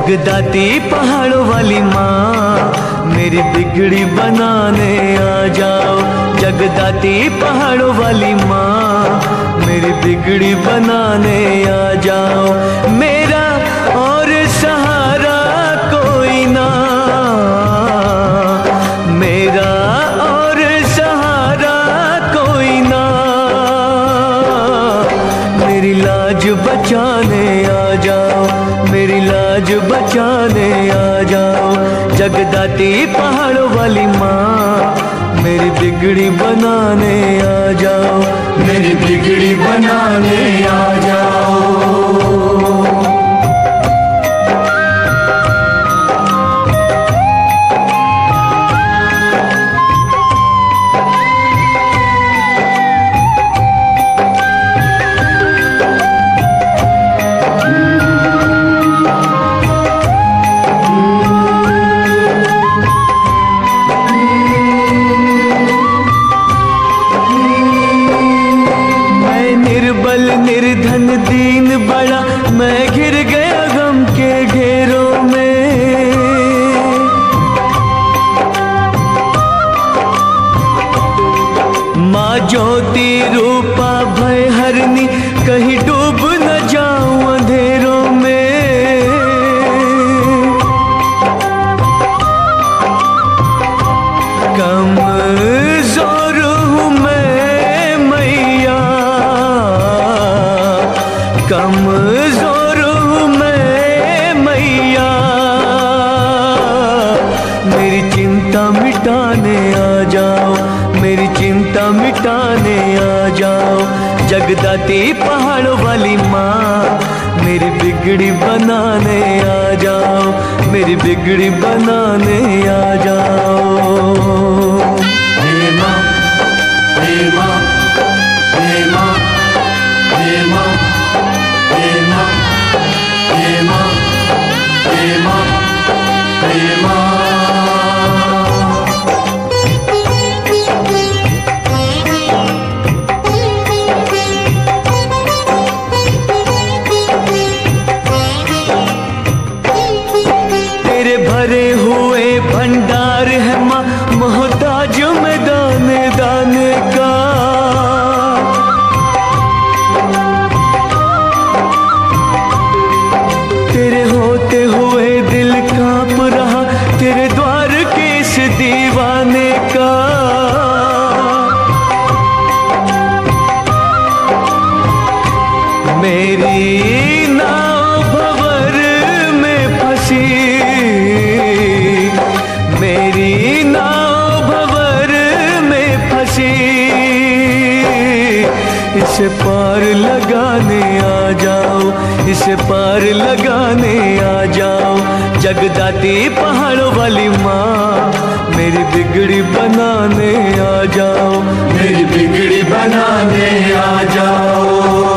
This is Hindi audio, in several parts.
जगदाती पहाड़ों वाली माँ मेरी बिगड़ी बनाने आ जाओ। जगदाती पहाड़ों वाली माँ मेरी बिगड़ी बनाने आ जाओ। मेरा और सहारा कोई ना, मेरा और सहारा कोई ना, मेरी लाज बचाने आ जाओ, मेरी लाज बचाने आ जाओ। जगदाती पहाड़ों वाली माँ मेरी बिगड़ी बनाने आ जाओ, मेरी बिगड़ी बनाने आ जाओ। निर्धन दीन बड़ा मैं घिर गया गम के घेरों में। माँ ज्योति रूपा भय हरनी कहीं डूब न जाऊं अंधेरों में। कमजोर हूँ मैं मैया, कमजोर हूँ मैं मैया, मेरी चिंता मिटाने आ जाओ, मेरी चिंता मिटाने आ जाओ। जगदाती पहाड़ों वाली माँ मेरी बिगड़ी बनाने आ जाओ, मेरी बिगड़ी बनाने आ जाओ। हे माँ, हे माँ, हे माँ, हे माँ, हे माँ, हे माँ, हे माँ, हे माँ। तेरे भरे हुए भंडार है माँ, मोहताज में दाने दाने का। तेरे होते हुए दिल कांप रहा, तेरे द्वार के इस दीवाने का। मेरी नाव भंवर में फंसी, मेरी नाव भंवर में फंसी, इसे पार लगाने आ जाओ, इसे पार लगाने आ जाओ। जगदाती पहाड़ों वाली माँ मेरी बिगड़ी बनाने आ जाओ, मेरी बिगड़ी बनाने आ जाओ।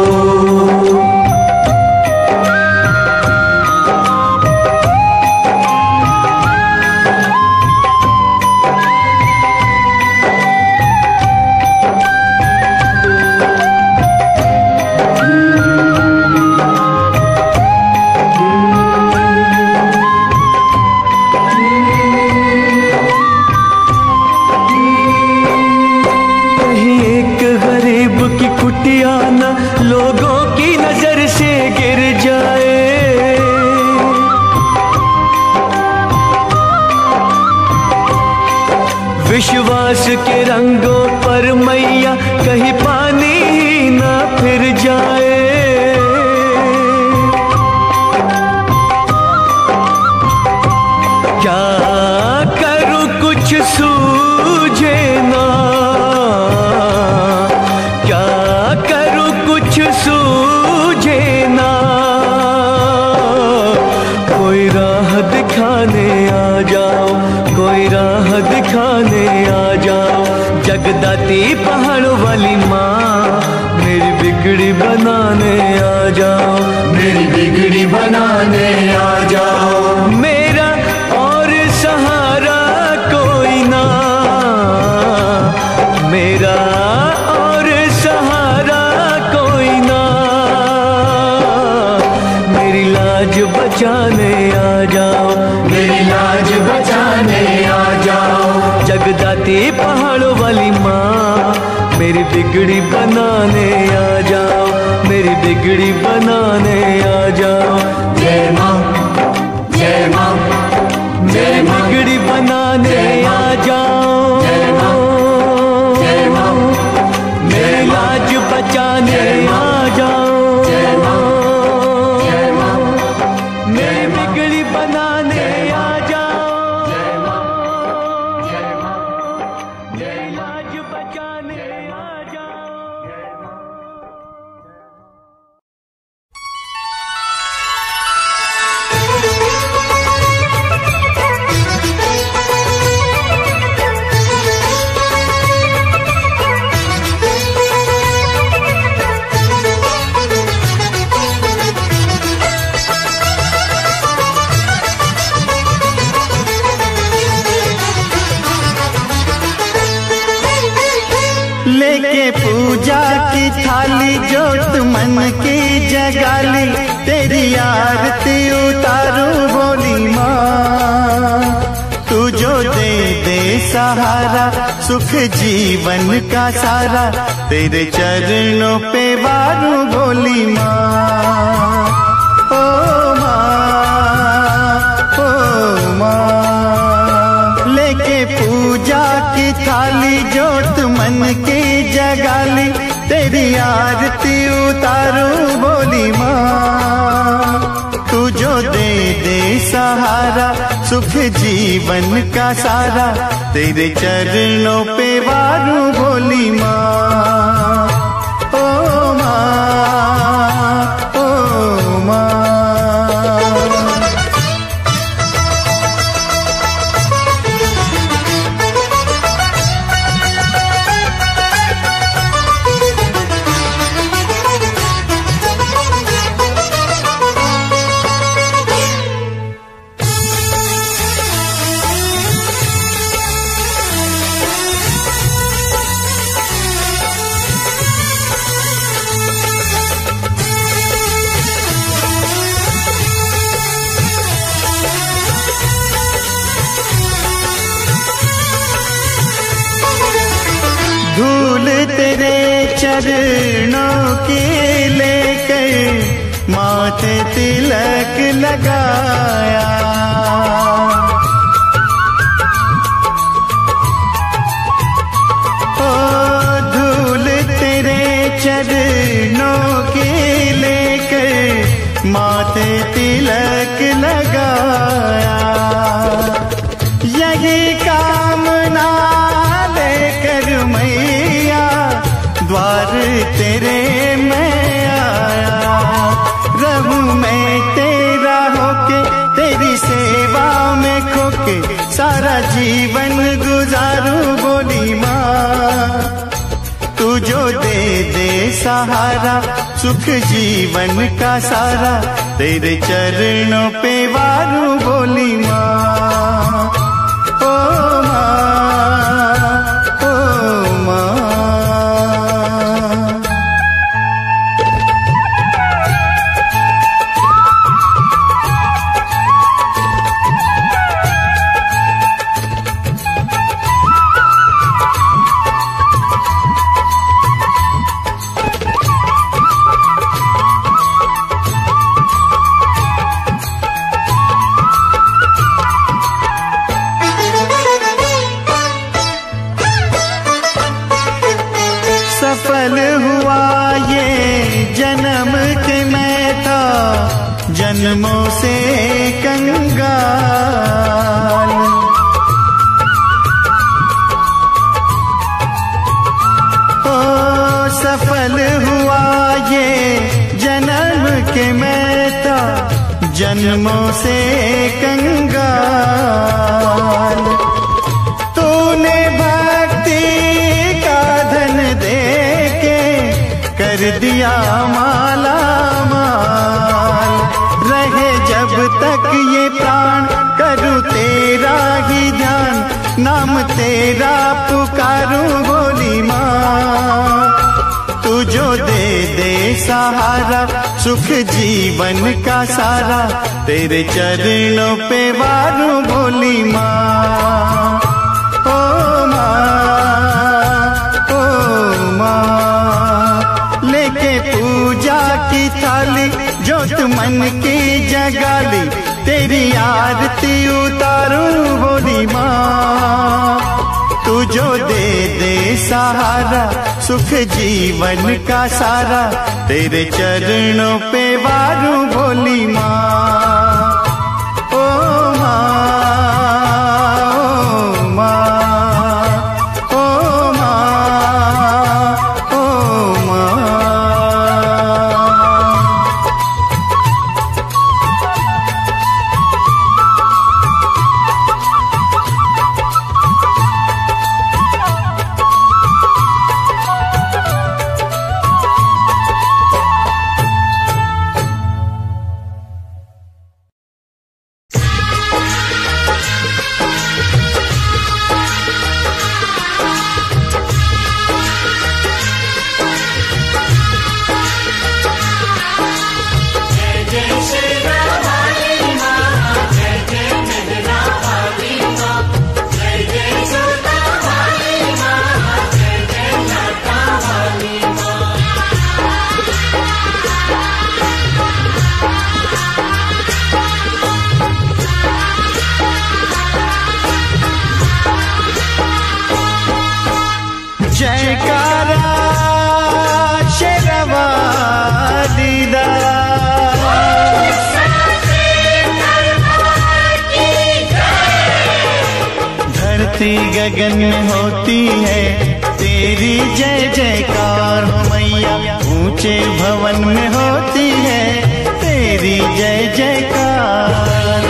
कुटिया न लोगों की नजर से गिर जाए। विश्वास के रंगों पर मैया कहीं पानी ही न फिर जाए। क्या करूं कुछ सूझे ना, सूझे ना, कोई राह दिखाने आ जाओ, कोई राह दिखाने आ जाओ। जगदाती पहाड़ों वाली माँ मेरी बिगड़ी बनाने आ जाओ, मेरी बिगड़ी बनाने आ जाओ। मेरा और सहारा कोई ना, मेरा और सहारा कोई ना, मेरी लाज बचाने आ प्यारी पहाड़ों वाली माँ, मेरी बिगड़ी बनाने आ जाओ, मेरी बिगड़ी बनाने आ जाओ। जय माँ, जय माँ, मेरी बिगड़ी बनाने आ जाओ। जय माँ, जय माँ, मेरी लाज बचाने आ जाओ। जय माँ, जय माँ, मेरी बिगड़ी बनाने आ जाओ। जय माँ, जय माँ, मेरी लाज बचाने आ जाओ। जय माँ। लेके पूजा की थाली जोत मन की जगाली, तेरी आरती उतारू बोली माँ। तू जो दे दे सहारा सुख जीवन का सारा, तेरे चरणों पे वारू बोली माँ। ओ माँ, ओ माँ, लेके पूजा की थाली जोत मन की जगाली, तेरी आरती उतारू बोली माँ। तू जो दे दे सहारा सुख जीवन का सारा, तेरे चरणों पे वारू बोली माँ। ओ माँ, ओ माँ। धूल तेरे चरणों की लेकर माथे तिलक लगाया, ओ धूल तेरे चरणों की लेकर माथे तिलक लगाया। यही कामना लेकर मैया द्वार तेरे मैं आया। रहूं मैं तेरा होके तेरी सेवा में खोके, सारा जीवन गुजारूं बोली माँ। तू जो दे दे सहारा सुख जीवन का सारा, तेरे चरणों पे वारू बोली माँ। ओ माँ, ओ माँ। सफल हुआ ये जन्म के मैं था जन्मों से कंगाल। ओ सफल हुआ ये जन्म के मैं था जन्मों से कंगाल। तूने भक्ति का धन दे के कर दिया माला माल। रहे जब तक ये प्राण करूं तेरा ही ध्यान, नाम तेरा पुकारूं बोली माँ। तू जो दे दे सहारा सुख जीवन का सारा, तेरे चरणों पे वारूं बोली माँ। ओ माँ, मन की जगाली, तेरी आरती उतारूं भोली माँ। तू जो दे दे सहारा, सुख जीवन का सारा, तेरे चरणों पे वारूं भोली माँ। ओ माँ, ओ माँ, ओ माँ, ओ माँ। जयकारा शेरवा दीदा, धरती गगन में होती है तेरी जय जयकार हो मैया। ऊंचे भवन में होती है तेरी जय जयकार।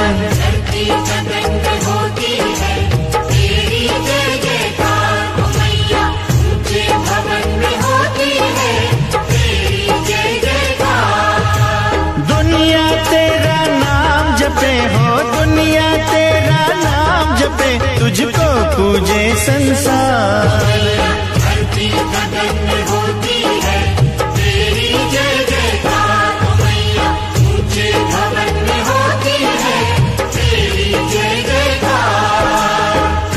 दुनिया तेरा नाम जपे हो, दुनिया तेरा नाम जपे, तुझको पूजे संसार। धरती गगन में होती है तेरी जय जयकार ओ मैया। ऊंचे भवन में होती है तेरी जय जयकार।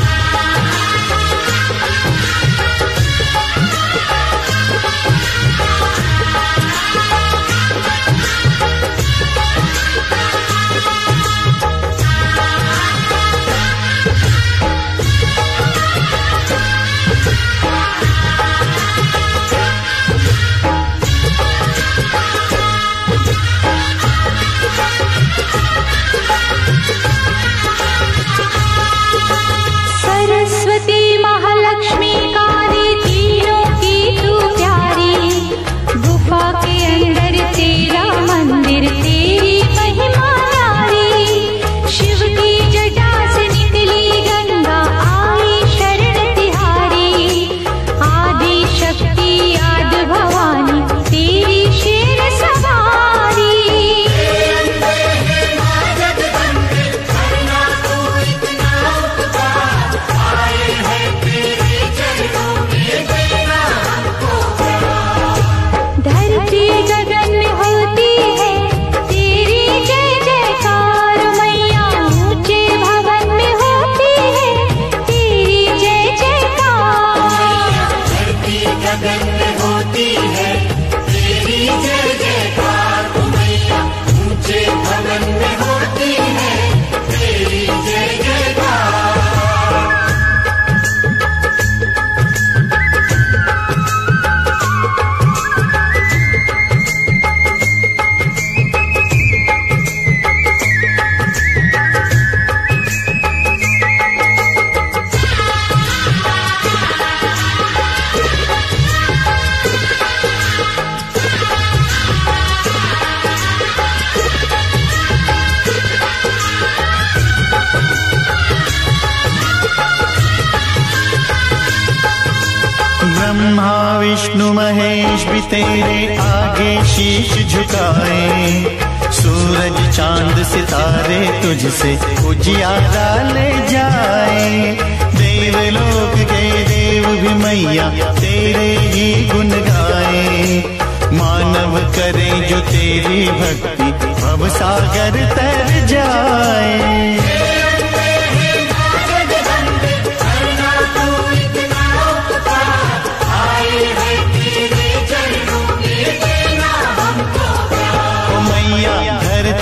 सरस्वती महालक्ष्मी काली तीनों की तू प्यारी, गुफा के अंदर तेरा मंदिर तेरी महिमा न्यारी। शिव की जटा से निकली गंगा आई शरण तिहारी, आदि शक्ति आदि भवानी तेरी शेर सवारी। धरती गगन में होती है तेरी जय जयकार मैया। ऊंचे भवन में होती है तेरी जय जयकार। धरती गगन में होती है तेरी जय जयकार ओ मैया। ऊंचे भवन में होती है तेरी जय जयकार। ब्रह्मा विष्णु महेश भी तेरे आगे शीश झुकाए, सूरज चांद सितारे तुझसे उजियारा ले जाए। देवलोक के देव भी मैया तेरे ही गुण गाए, मानव करे जो तेरी भक्ति भव सागर तर जाए।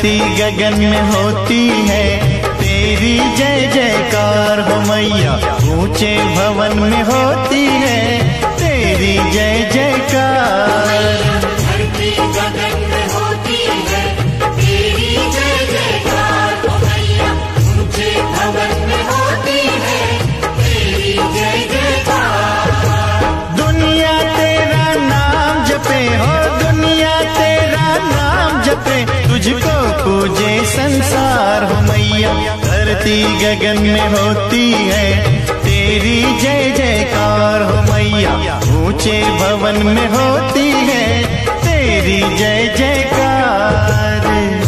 धरती गगन में होती है तेरी जय जयकार हो मैया। ऊंचे भवन में होती है तेरी जय जयकार। धरती गगन में होती है तेरी जय जयकार हो मैया। ऊंचे भवन में होती है तेरी जय जयकार। दुनिया तेरा नाम जपे हो, दुनिया तेरा नाम जपे, तुझको पूजे संसार हो मैया। धरती गगन में होती है तेरी जय जयकार हो मैया। ऊंचे भवन में होती है तेरी जय जयकार।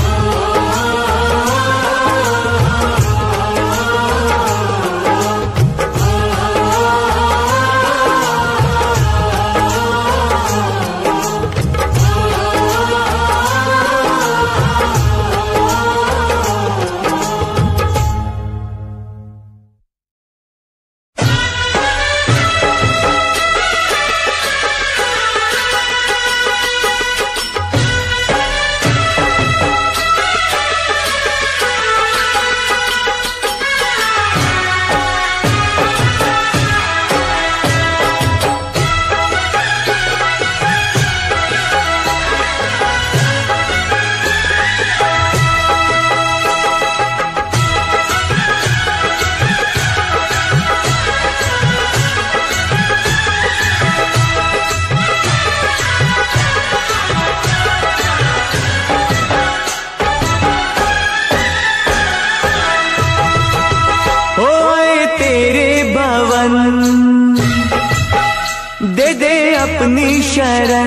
दे दे अपनी शरण,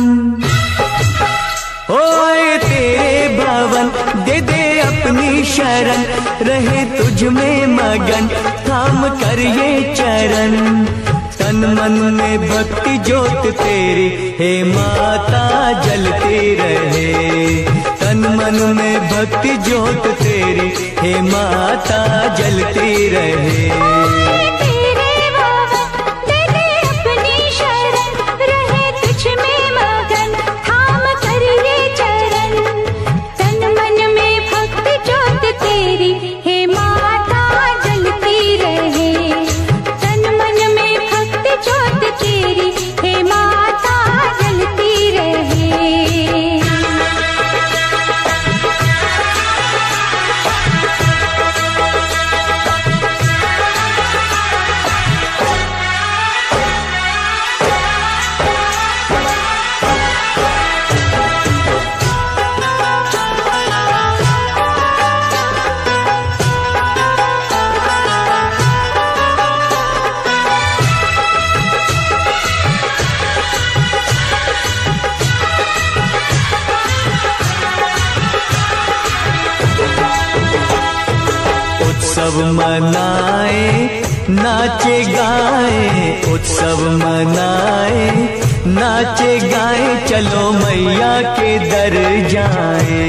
ओए तेरे भवन दे दे अपनी शरण। रहे तुझ में मगन थाम कर ये चरण। तन मन में भक्ति ज्योत तेरी हे माता जलती रहे। तन मन में भक्ति ज्योत तेरी हे माता जलती रहे। उत्सव मनाए नाचे गाए, उत्सव मनाए नाचे गाए, चलो मैया के दर जाए।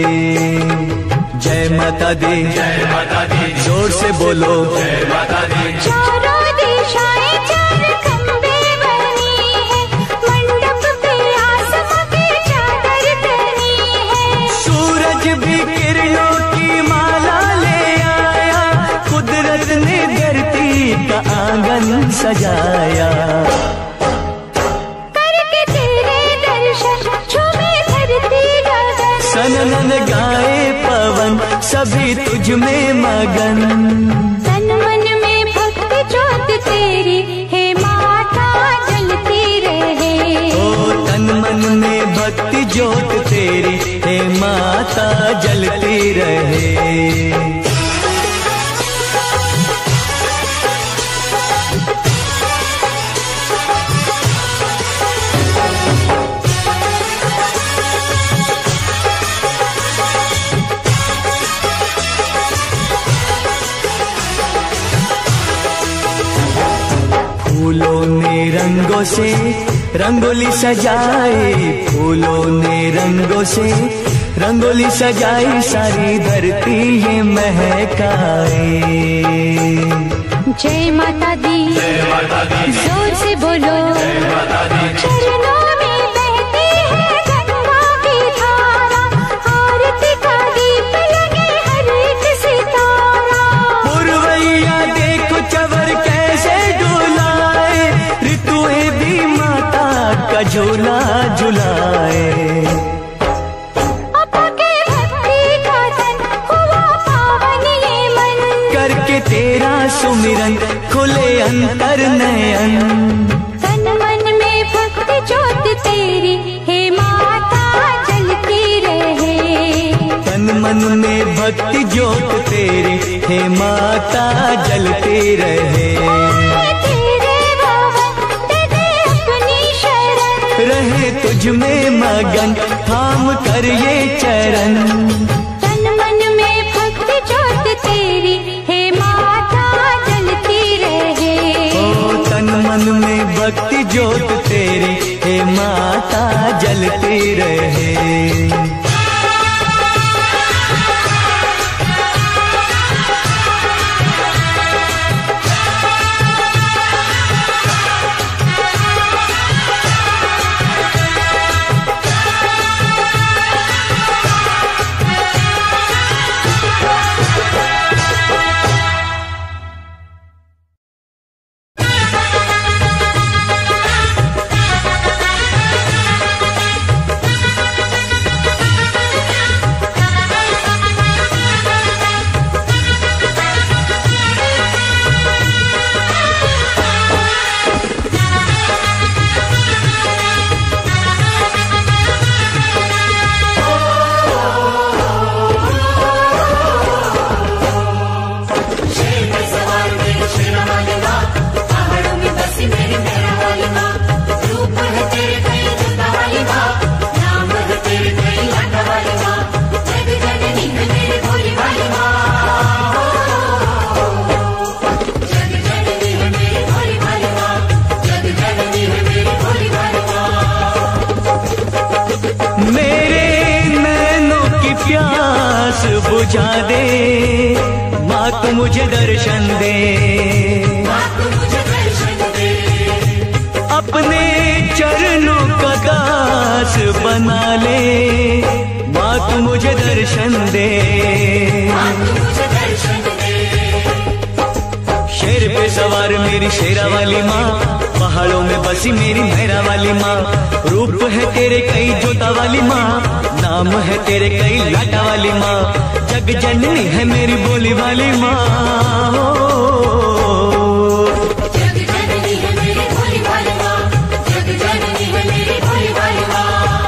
जय माता दी, जय माता दी, जोर से बोलो जय माता दी। चारों दिशाएं चार खंबे बनी है, मंडप पे आसमां की चादर तनी है। सूरज भी किरणों की माला ले आया, कुदरत ने धरती का आंगन सजाया। करके तेरे दर्शन झूमे धरती गगन, सनन गाए पवन सभी तुझ में मगन। तन मन में भक्ति ज्योत तेरी हे माता जलती रहे। ओ तन मन में भक्ति ज्योत तेरी हे माता जलती रहे। फूलों ने रंगों से रंगोली सजाई, फूलों ने रंगों से रंगोली सजाई, सारी धरती ये महकाए। जय माता दी, जय माता दी, जोर से बोलो जय माता दी। चरणों में बहती है गंगा की धारा, आरती का का झूला झुलाए। आपके भक्ति का तन हुआ पावन ये मन, करके तेरा सुमिरन खुले अंतर नयन। तन मन में भक्ति ज्योत तेरी हे माता जलती रहे। तन मन में भक्ति ज्योत तेरी हे माता जलती रहे। तेरे भवन दे दे अपनी शरण, रहे तुझ में मगन थाम कर ये चरण। तन मन में भक्ति ज्योत तेरी हे माता जलती रहे। ओ तन मन में भक्ति ज्योत तेरी हे माता जलती रहे। बुझा दे माँ तू मुझे दर्शन दे। अपने चरणों का दास बना ले माँ तू मुझे दर्शन दे। शेर पे सवार मेरी शेरा वाली माँ, पहाड़ों में बसी मेरी मेहरा वाली माँ। रूप है तेरे कई जोता वाली माँ, नाम है तेरे कई लाटा वाली माँ। जग जननी है मेरी बोली वाली माँ। जग जननी है मेरी भोली भाली माँ, जग जननी है मेरी भोली भाली माँ।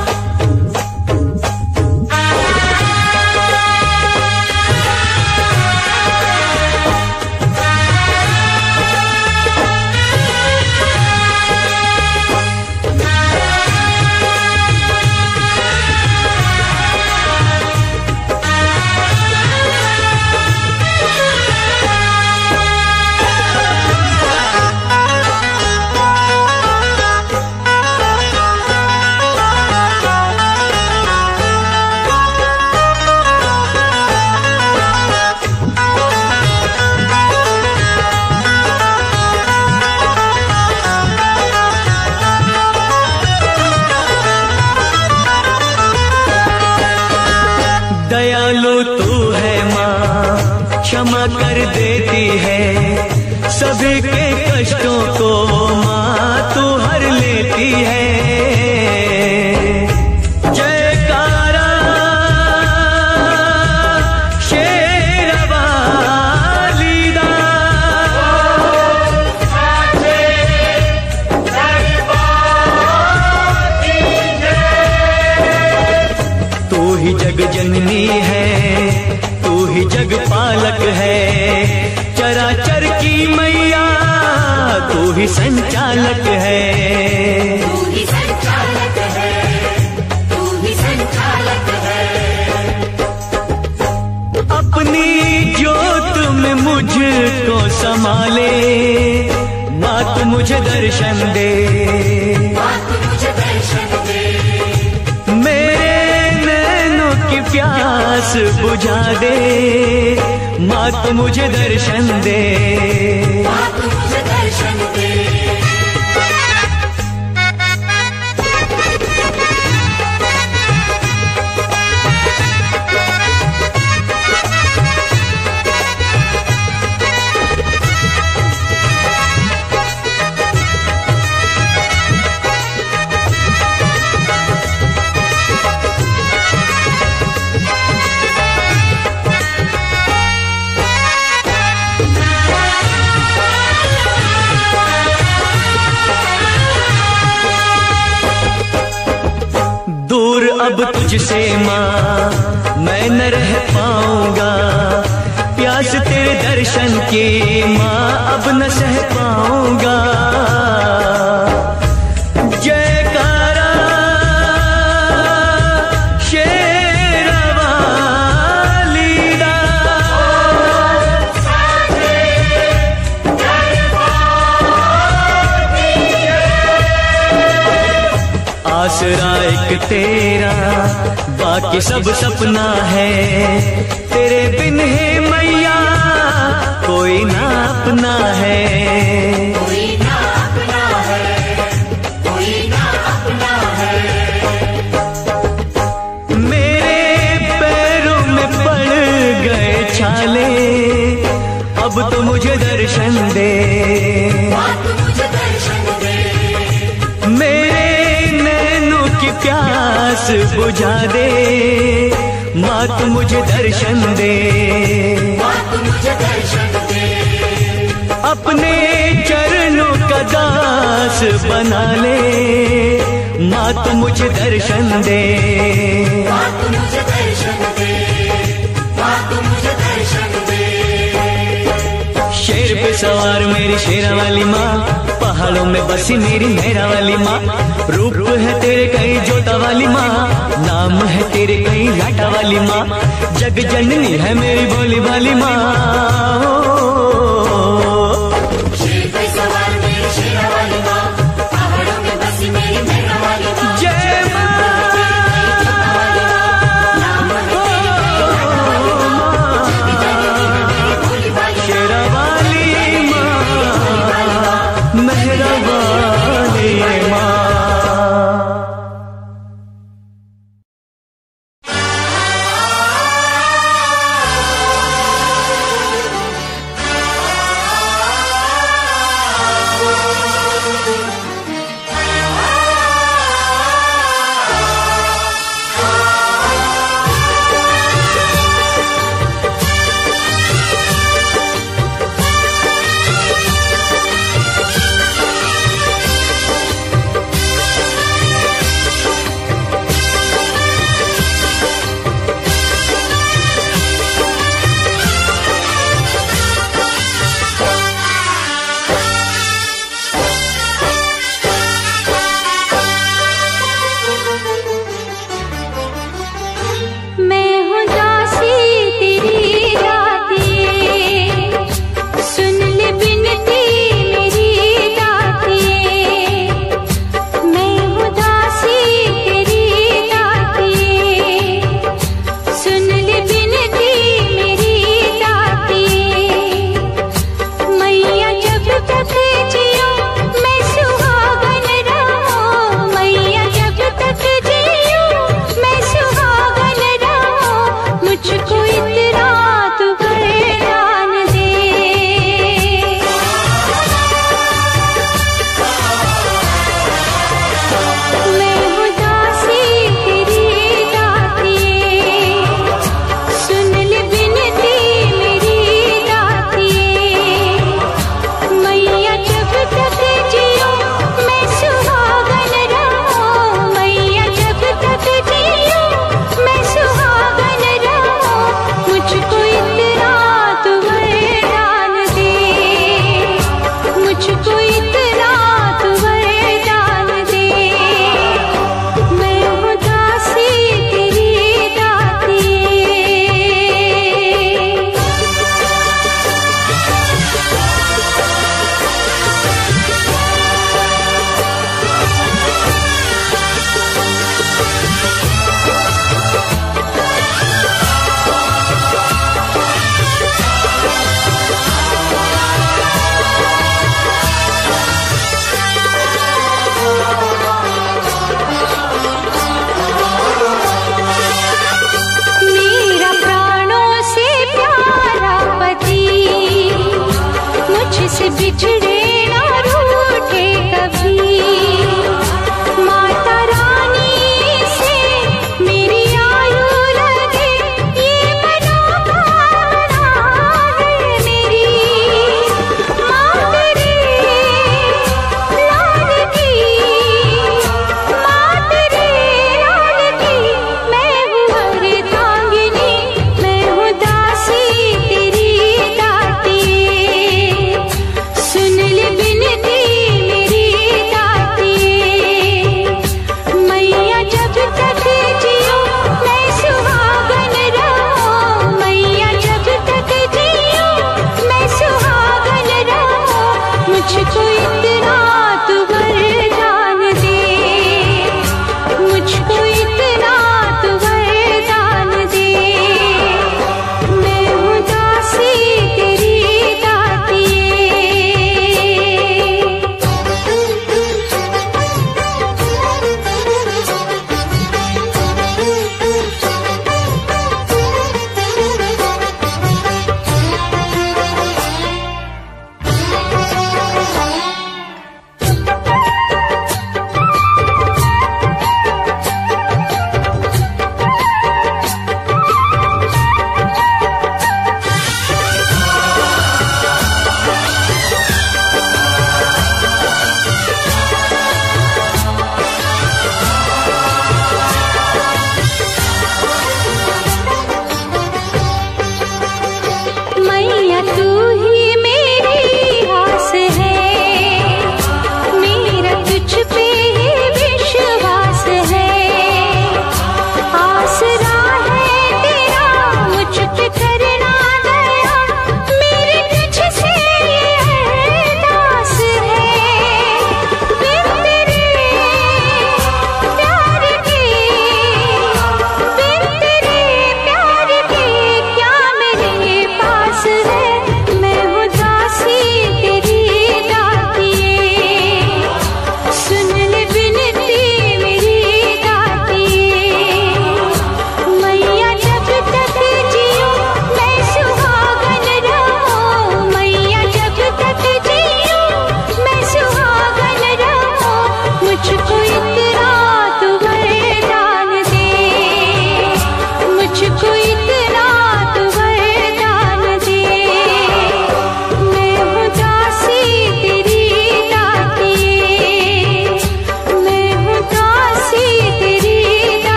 दयालु तू है माँ, क्षमा कर देती है सभी के कष्टों को माँ तू हर लेती है। जयकारा शेरवाली दा, तू ही जग जननी है, तू ही जग पालक है। चराचर की मैया तू ही संचालक है। तू ही संचालक है, तू ही संचालक है। अपनी ज्योत में मुझको संभाले माँ तू मुझे दर्शन दे। माँ तू मुझे दर्शन दे। मेरे नैनों की प्यास बुझा दे माँ तू मुझे दर्शन दे। माँ तू मुझे दर्शन दे। अब तुझसे माँ मैं न रह पाऊंगा, प्यास तेरे दर्शन की माँ अब न सह पाऊंगा। जयकारा शेरवाली दा, आसरा एक तेरा बाकी सब सपना है, तेरे बिन है मैया कोई ना अपना है। कोई ना अपना है, कोई ना अपना है। मेरे पैरों में पड़ गए छाले, अब तो मुझे दर्शन दे, बात मुझे दर्शन दे। मेरे नैनों की प्यास बुझा दे, माँ तू मुझे दर्शन दे, बात मुझे दर्शन दे। अपने चरणों का दास बना ले, माँ तू मुझे दर्शन दे। बात मुझे दर्शन दे, बात मुझे दर्शन दे। शेर पे सवार मेरी शेरा वाली माँ, पहाड़ों में बसी मेरी मेरा वाली माँ, रूप है तेरे कई जोता वाली माँ, नाम है तेरे कई लाटा वाली माँ, जग जननी है मेरी भोली भाली माँ। शेर पे सवार मेरी शेरा वाली माँ, पहाड़ों में बसी मेरी मेरा वाली माँ। जय माँ, नाम है तेरी भोली भाली शेरा वाली माँ, मेहरा वाली माँ।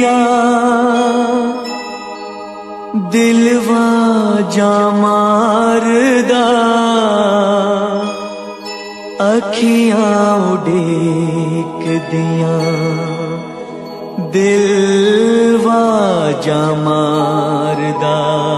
दिया दिलवा जा मारदा अखियां उड़ीक दिया दिलवा जा मारदा।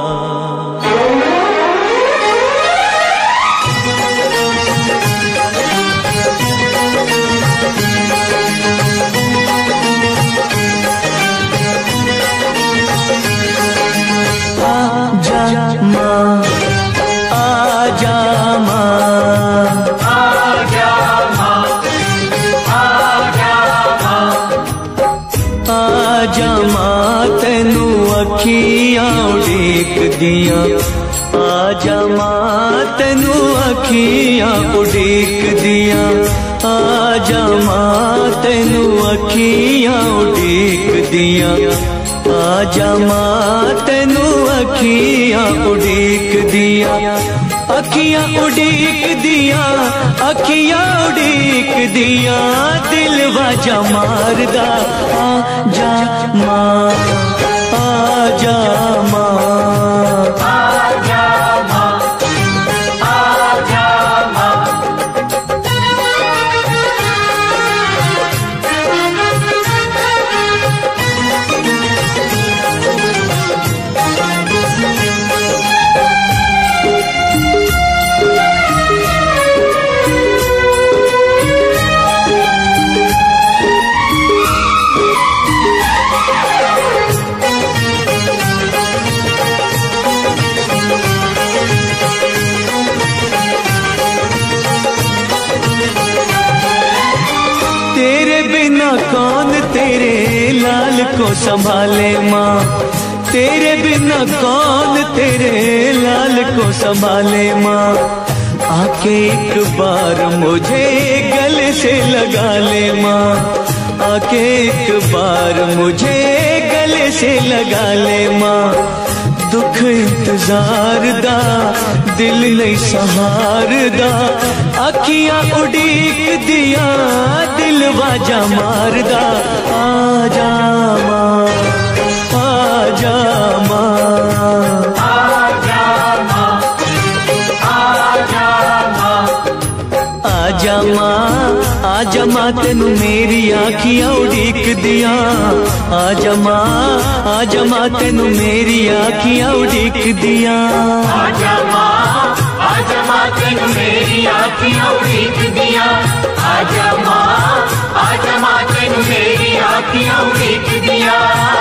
आजा माँ आजा माँ आजा माँ आजा माँ आजा माँ तेनू अखियां उड़ीक दिया आजा माँ तेनू अखियां उड़ीक दिया आजा माँ तेनू अखियां उड़ीक दिया आजा माँ तेनू अखियां उड़ीक दिया अखियां उड़ीक दिया अखियां उड़ीक दिया दिलवा जा मारदा आजा माँ आजा माँ आजा माँ आजा माँ तेरे बिना कौन तेरे लाल को संभाले माँ तेरे बिना कौन तेरे लाल को संभाले माँ आके एक बार मुझे गले से लगा ले माँ आके एक बार मुझे गले से लगा ले माँ दुख इंतजार दा दिल नहीं सहार दा अखियां उड़ीक दिया दिलवा जा मारदा आजा माँ आजा माँ आजा माँ आजा माँ आजा माँ आजा माँ तेनू मेरी आखियां उड़ीक दिया आजा माँ तेनू मेरी आखियां उड़ीक दिया आजा माँ तेनू मेरी आँखियाँ उड़ीक दिया आजा माँ तेनू मेरी आँखियाँ उड़ीक दिया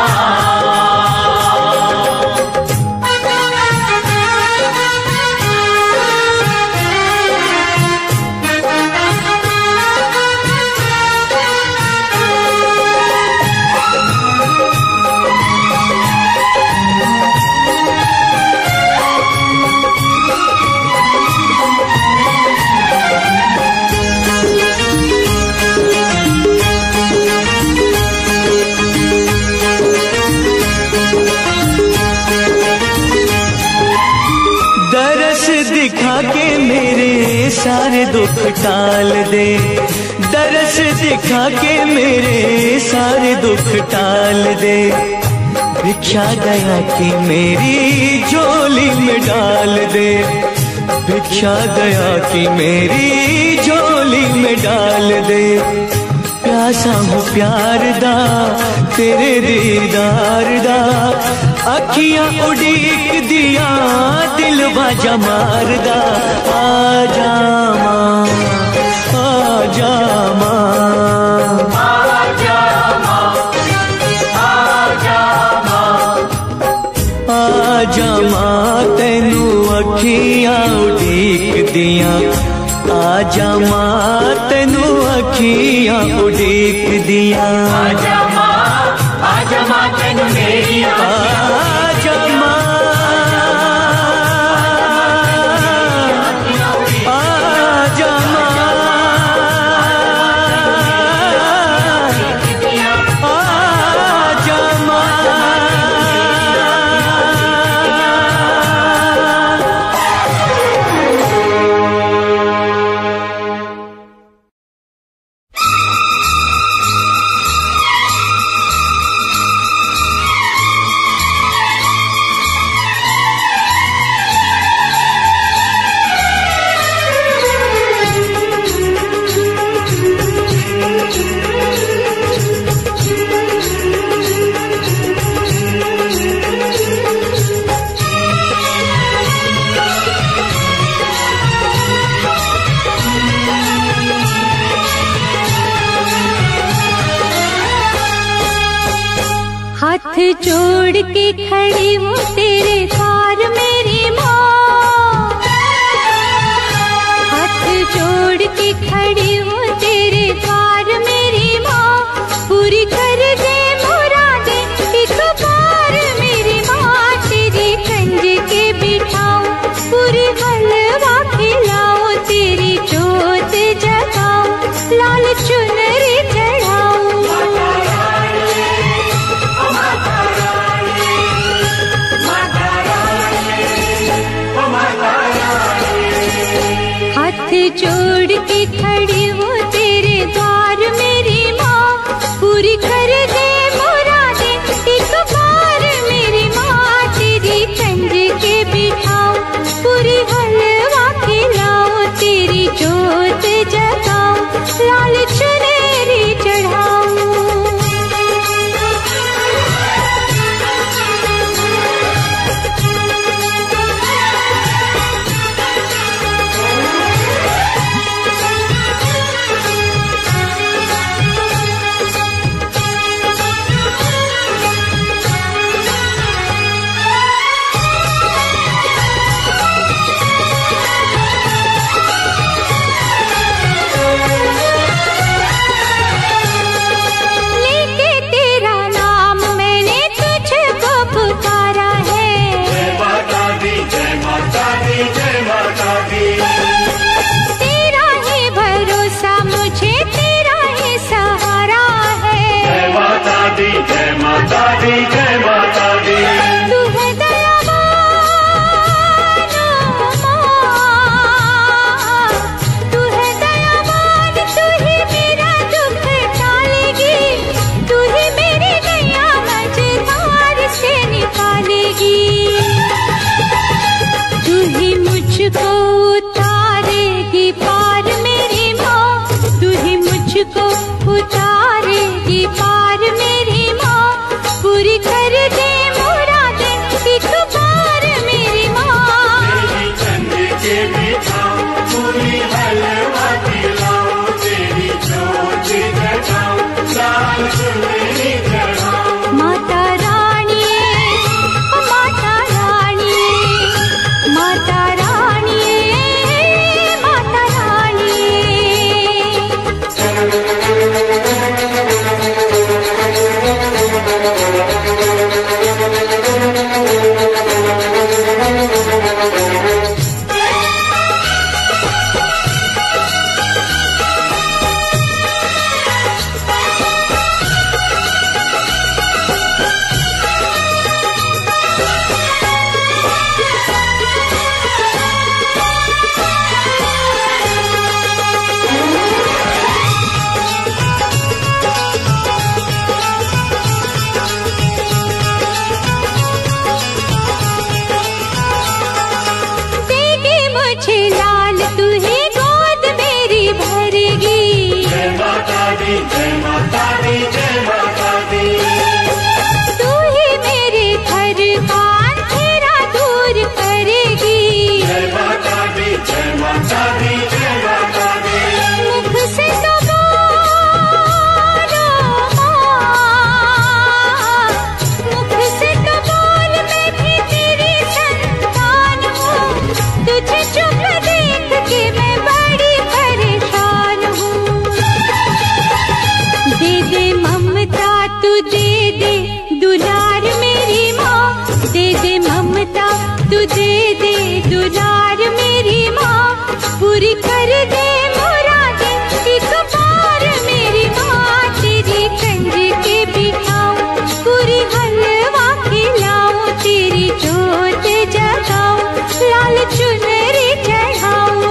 दरस दिखा के मेरे सारे दुख टाल दे दरस दिखा के मेरे सारे दुख टाल दे भिक्षा दया की मेरी झोली में डाल दे भिक्षा दया की मेरी झोली में डाल दे प्यासा हूँ प्यार दा तेरे दीदार दा अखियां उड़ीक दिया दिलवा जा मारदा आजा माँ आजा माँ आजा माँ आजा माँ आजा माँ तेनू अखियां उड़ीक दिया आजा माँ तेनू अखियां उड़ीक दिया आजा माँ तेनू मेरी आजा माँ आजा माँ आजा माँ जोड़ के खड़ी हूँ तेरे द्वार मेरी माँ, हाथ जोड़ के खड़ी हूँ तेरे द्वार मेरी माँ, पूरी कर दे मुरादें एक बार मेरी माँ, तेरी कंज के बिठाऊं पूरी हलवा खिलाऊं, तेरी जोत जगाऊं लाल चुनरी चढ़ाऊं। हाथ जोड़ के खड़ी हूँ तेरे द्वार मेरी माँ, पूरी कर दे मुरादें एक बार मेरी माँ, तेरी कंज के बिठाऊं पूरी हलवा खिलाऊं, तेरी जोत जगाऊं लाल चुनरी चढ़ाऊं। तेरा ही भरोसा मुझे तेरा ही सहारा है। जय माता दी जय माता दी जय माता दी। तू है दयावान माँ, तू है दयावान, तू ही मेरा दुख टालेगी, तू ही मेरी नैया मझधार से निकालेगी, तू ही मुझको उतारेगी पार मेरी माँ, तू ही मुझको उतारेगी पार मेरी माँ, पूरी कर दे मुरादें एक बार मेरी माँ। तेरी कंज के बिठाऊं पूरी हलवा खिलाऊं, तेरी जोत जगाऊं लाल चुनरी चढ़ाऊं। माता रानी माता रानी माता रानी माता रानी। देगी मुझे लाल तू ही गोद मेरी भरेगी, जय माता दी जय माता दी जय माता दी। तू ही मेरे घर का अंधेरा दूर करेगी, जय माता दी जय माता दी जय माता दी। मुख से तो बोलो माँ, मुख से तो बोल मैं भी तेरी संतान हूँ, तुझे चुप देख के मैं बड़ी परेशान हूँ। दे दे ममता तू दे दे दुलार मेरी माँ, दे दे ममता तू दे दे दुलार मेरी माँ, पूरी कर दे मुरादें एक बार मेरी माँ, तेरी कंज के बिठाऊं पूरी हलवा खिलाऊं, तेरी जोत जगाऊं लाल चुनरी चढ़ाऊं।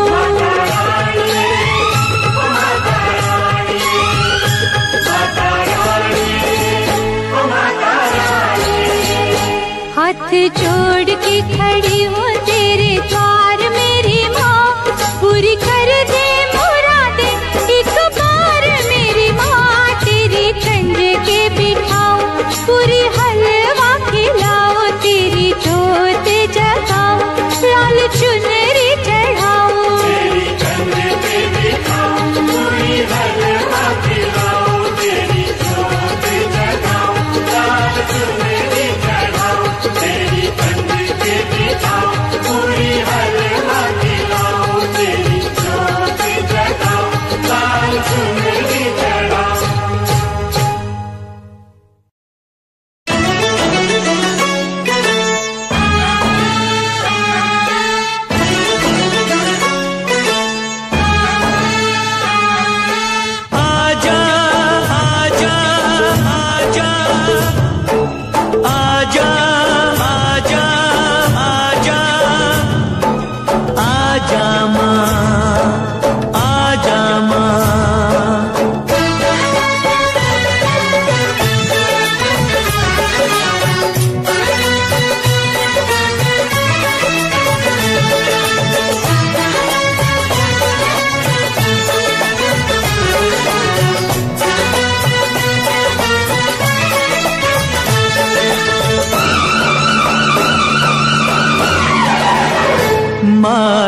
हाथ जोड़ के खड़ी हूँ तेरे द्वार मेरी माँ, पूरी कर दे मुरादें एक बार मेरी माँ, तेरी कंज के बिठाऊं पूरी हलवा खिलाऊं, तेरी जोत जगाऊं लाल चुनरी चढ़ाऊं। तेरी कंज के बिठाऊं पूरी हलवा खिलाऊं, तेरी जोत जगाऊं लाल चुनरी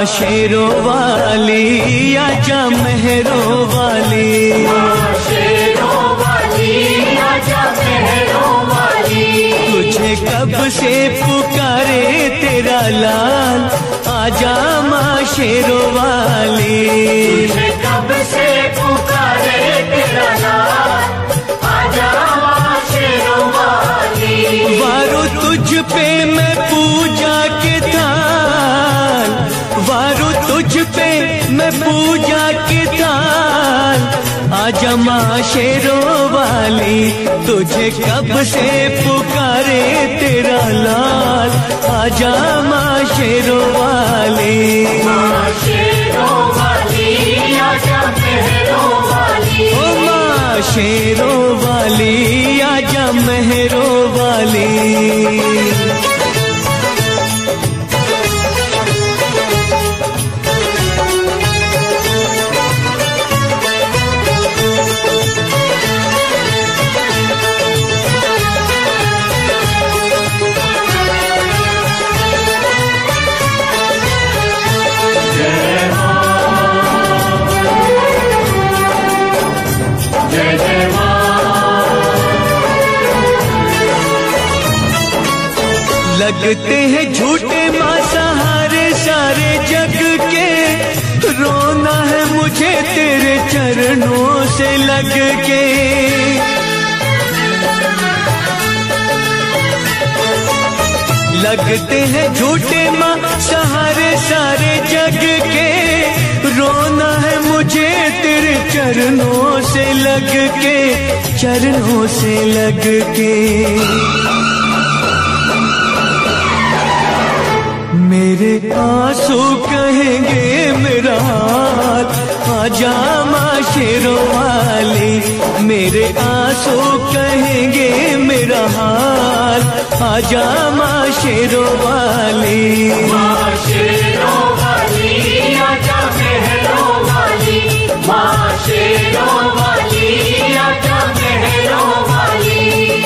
शेरों वाली आजा मेहरों वाली, शेरों वाली आजा मेहरों वाली। तुझे कब से पुकारे तेरा लाल, आजा माँ शेरों वाली। तुझे कब से पुकारे तेरा लाल, आजा माँ शेरों वाली। वारो तुझ पे मैं पूजा के थाल, वारो तुझ पे मैं पूजा के थाल, आजा माँ शेरों वाली। तुझे कब से पुकारे तेरा लाल, आजा माँ शेरों वाली। शेरों वाली आजा मेहरों वाली। ओ माँ शेरों वाली आजा मेहरों वाली। लगते हैं झूठे माँ सहारे सारे जग के, रोना है मुझे तेरे चरणों से लग के। लगते हैं झूठे माँ सहारे सारे जग के, रोना है मुझे तेरे चरणों से लग के, चरणों से लग के। मेरे आंसू कहेंगे मेरा हाल, आजा माँ शेरों वाली। मेरे आंसू कहेंगे मेरा हाल, आजा माँ शेरों वाली। माँ शेरों वाली आजा मेहरों वाली। माँ शेरों वाली आजा मेहरों वाली।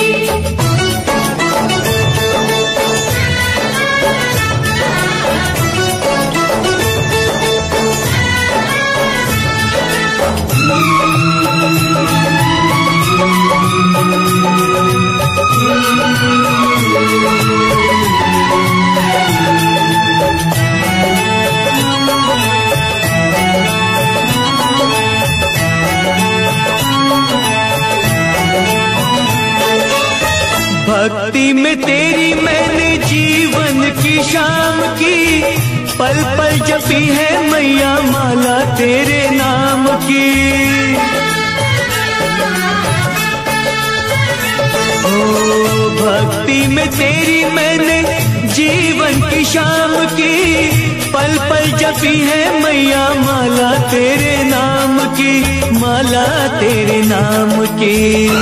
भक्ति में तेरी मैंने जीवन की शाम की, पल पल जपी है मैया माला तेरे नाम की। ओ भक्ति में तेरी मैंने जीवन की शाम की, पल पल जपी है मैया माला तेरे नाम की, माला तेरे नाम की।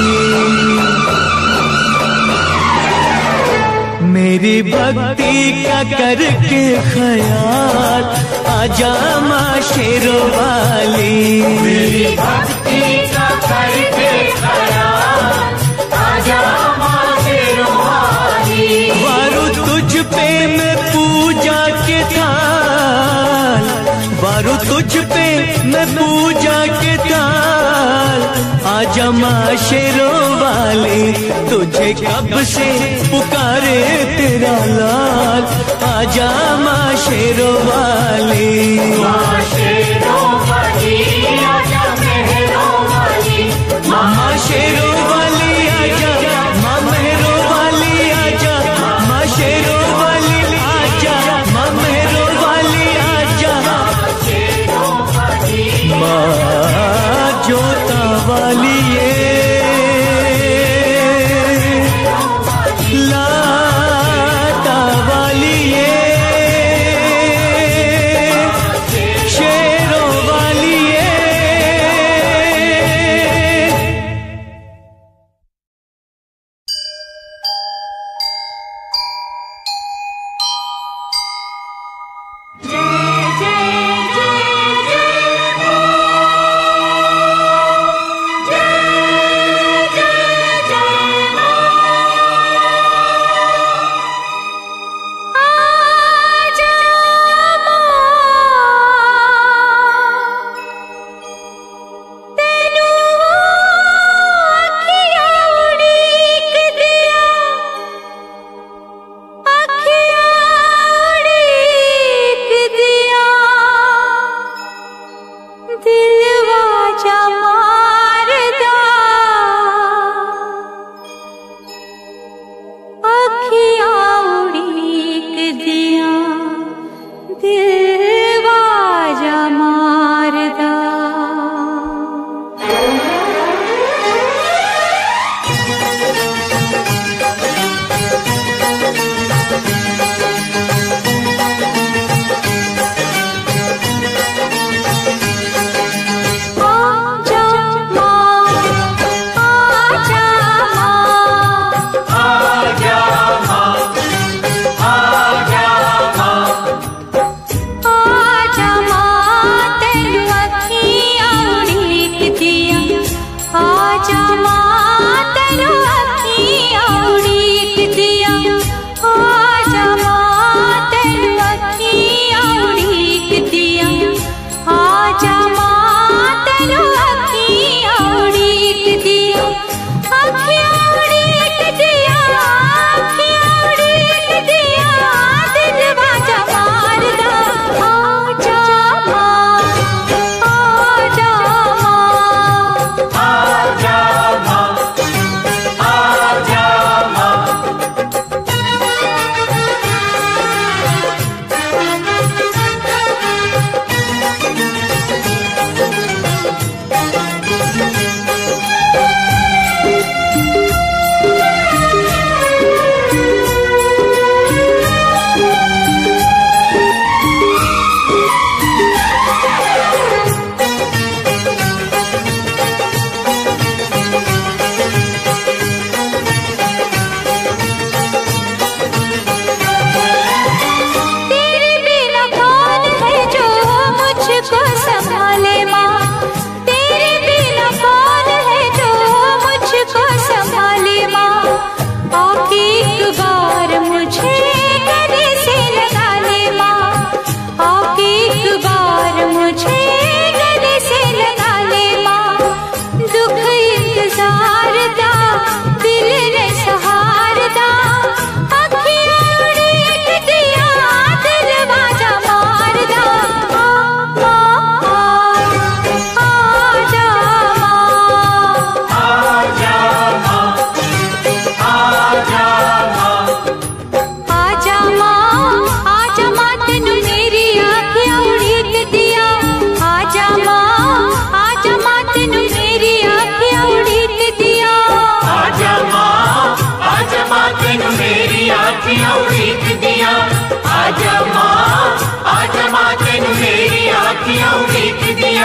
मेरी भक्ति का करके ख्याल, आजा माँ शेरों वाली। मेरी भक्ति का करके ख्याल, आजा माँ शेरों वाली। वारो तुझ पे मैं पूजा के थाल, वारो तुझ पे मैं पूजा के थाल, आजा माँ शेरों वाली। तुझे कब से पुकारे तेरा लाल, आजा माँ शेरों वाली। माँ शेरों वाली आजा मेहरों वाली। माँ शेरों वाली आजा, माँ मेहरों वाली आजा, माँ शेरों वाली आजा, माँ मेहरों वाली आजा। माँ जोता वाली ये लाता वाली ये शेरों वाली ये।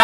दिया।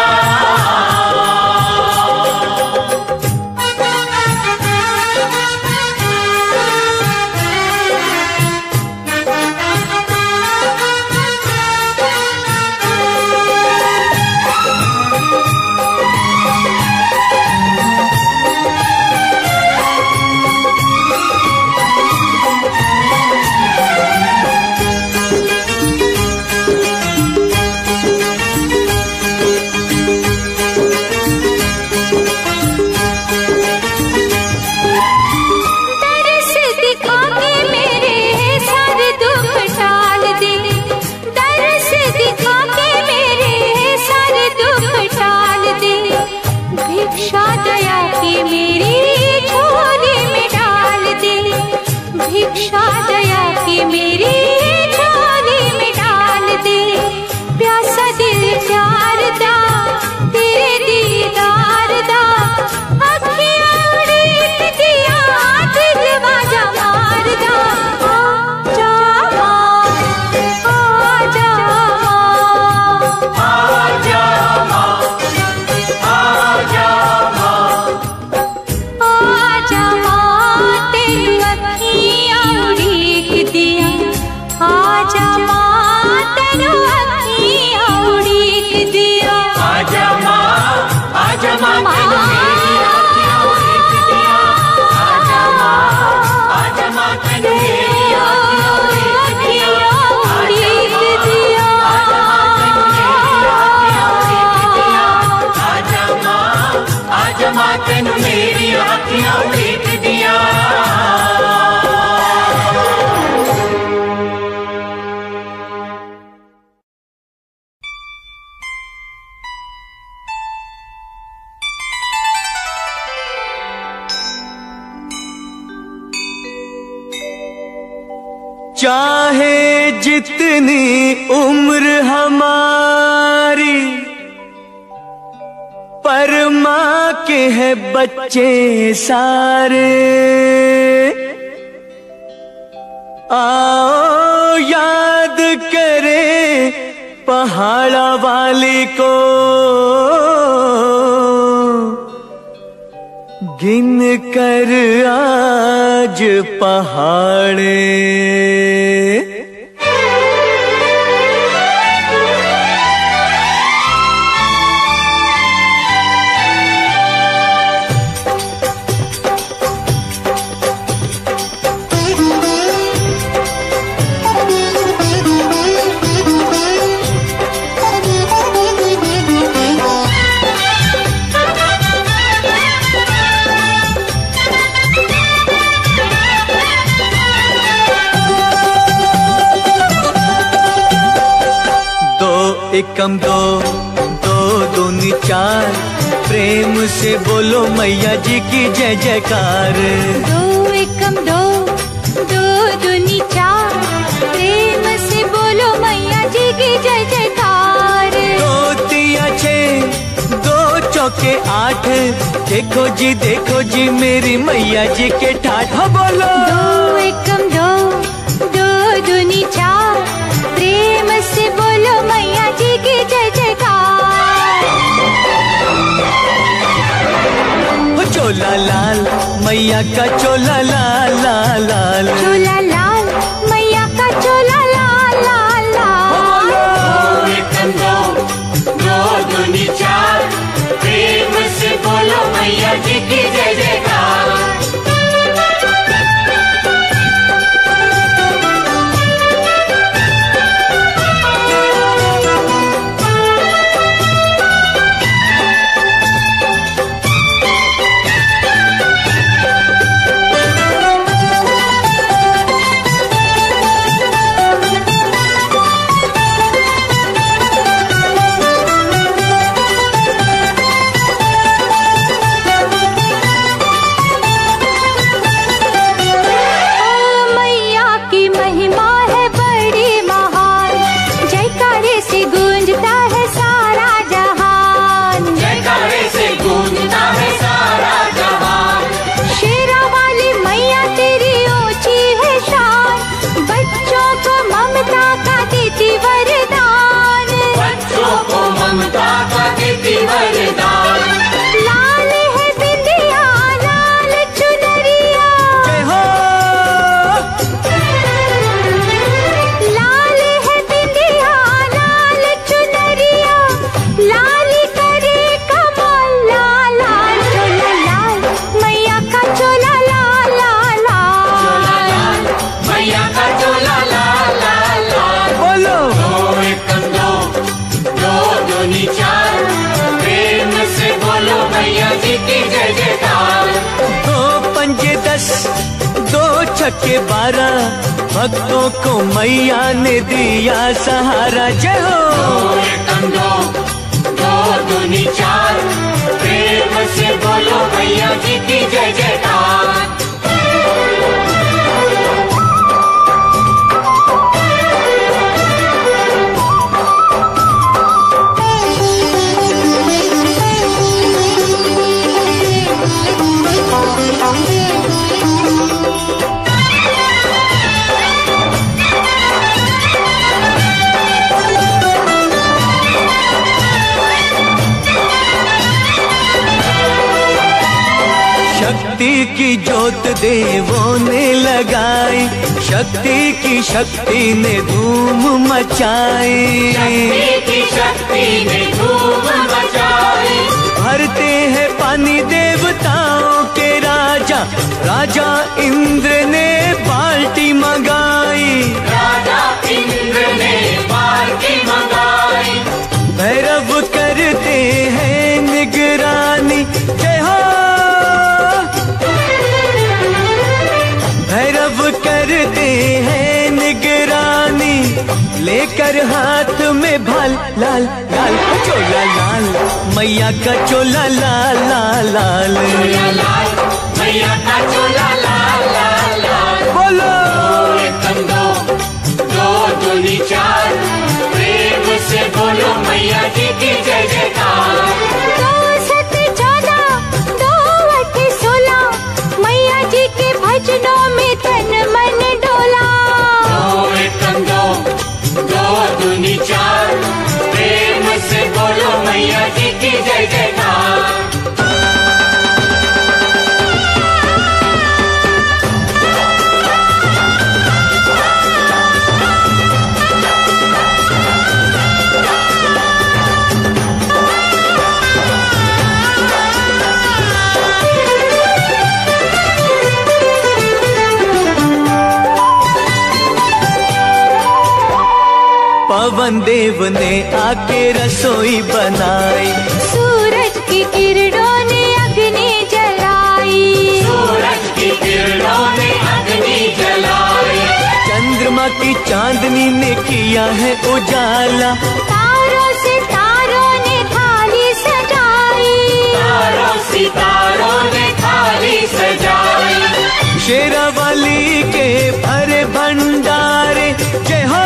भिक्षा दया की मेरी झोली में डाल दे, भिक्षा दया की मेरी झोली में डाल दे। प्यासा दिल प्यार दा तेरे दीदार दा, अखियां उड़ीक दिया दिल बाजा मार दा। आजा माँ, आजा माँ, आजा माँ, आजा माँ, तेरी अखियां उड़ीक दिया। आजा माँ, तेरी अखियां उड़ीक दिया। आजा माँ, आजा माँ, तेनू मेरी अखियां उड़ीक दिया। आजा माँ, आजा माँ, तेनू मेरी अखियां उड़ीक दिया। आजा माँ, आजा माँ, तेनू मेरी अखियां उड़ीक दिया। चाहे जितनी उम्र हमारी, पर माँ के हैं बच्चे सारे। आओ याद करें पहाड़ा वाली को, गिन कर आज पहाड़े। एकम दो, दो दूनी चार, प्रेम से बोलो मैया जी की जय जयकार। दो एकम दो, दो दूनी चार, प्रेम से बोलो मैया जी की जय जयकार। दो तिया छः, दो चौके आठ, देखो जी मेरी मैया जी के ठाठ। बोलो दो एकम दो, दो दूनी चार, प्रेम से बोलो मैया जी की जय जयकार। चोला लाल मैया का चोला लाल लाल लाल, चोला लाल मैया का चोला लाल लाल लाल। एकम दो, दो दूनी चार, प्रेम से बोलो मैया जी की जय जयकार। वरदान। लाल है बिंदिया लाल चुनरिया, जय हो। लाल है बिंदिया लाल चुनरिया, लाल करे कमल लाल लाल चोला लाल, मैया का चोला लाल लाल लाल, मैया का चोला लाल लाल लाल। बोलो। दो एकम दो, दो दूनी चार, प्रेम से बोलो मैया जी की जय जयकार। 2 पंजे 10, 2 छक्के 12, भक्तों को मैया ने दिया सहारा। जय हो। दो एकम दो, दो दूनी चार, प्रेम से बोलो मैया जी की जय जयकार। शक्ति की ज्योत देवों ने लगाई, शक्ति की शक्ति ने धूम मचाई। शक्ति की शक्ति ने धूम मचाई। भरते हैं पानी देवताओं के राजा, राजा इंद्र ने बाल्टी मंगाई। राजा इंद्र ने बाल्टी मंगाई। भैरव करते हैं निगरानी। जय हो। भैरव करते हैं निगरानी, लेकर हाथ में भाल लाल लाल चोला लाल, मैया का चोला लाल लाल लाल। चोला लाल, मैया का चोला लाल लाल लाल। बोलो। दो एकम दो, दो दूनी चार, प्रेम से बोलो मैया जी की जय जयकार। 2 7 14, 2 8 16, मैया जी के भजनों में तन मन डोला। दो एकम दो, दो दूनी चार, प्रेम से बोलो मैया जी की जय जयकार। पवन देव ने आके रसोई बनाई, सूरज की किरणों ने अग्नि जलाई। सूरज की किरणों ने अग्नि जलाई। चंद्रमा की चांदनी ने किया है उजाला। तारों से तारों ने थाली सजाई। तारों सितारों ने थाली सजाई। शेरावाली के भरे भंडारे। जय हो।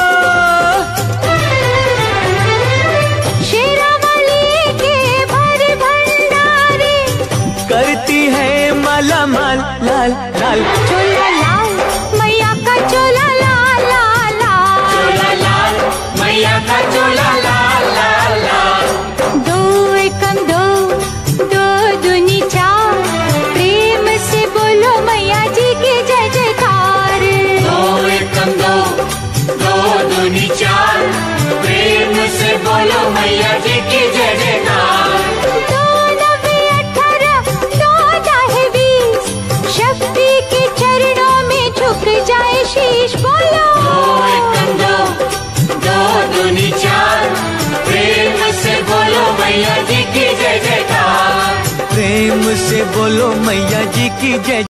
शेरावाली के भरे भंडारे, करती है माला माल लाल लाल। चोला लाल, मैया का चोला लाल लाल लाल। चोला लाल, मैया का चोला लाल लाल लाल। 2 एकम 2, 2 दूनी चार, प्रेम से बोलो मैया जी की जय जयकार। 2 एकम 2, 2 दूनी चार, प्रेम से बोलो मैया जी की जय जयकार। 2 9 18, 2 दाहे 20, शक्ति के चरणों में झुक जाए शीश। बोलो। 2 एकम 2, 2 दूनी चार, प्रेम से बोलो मैया जी की जय जयकार। प्रेम से बोलो मैया जी की जय।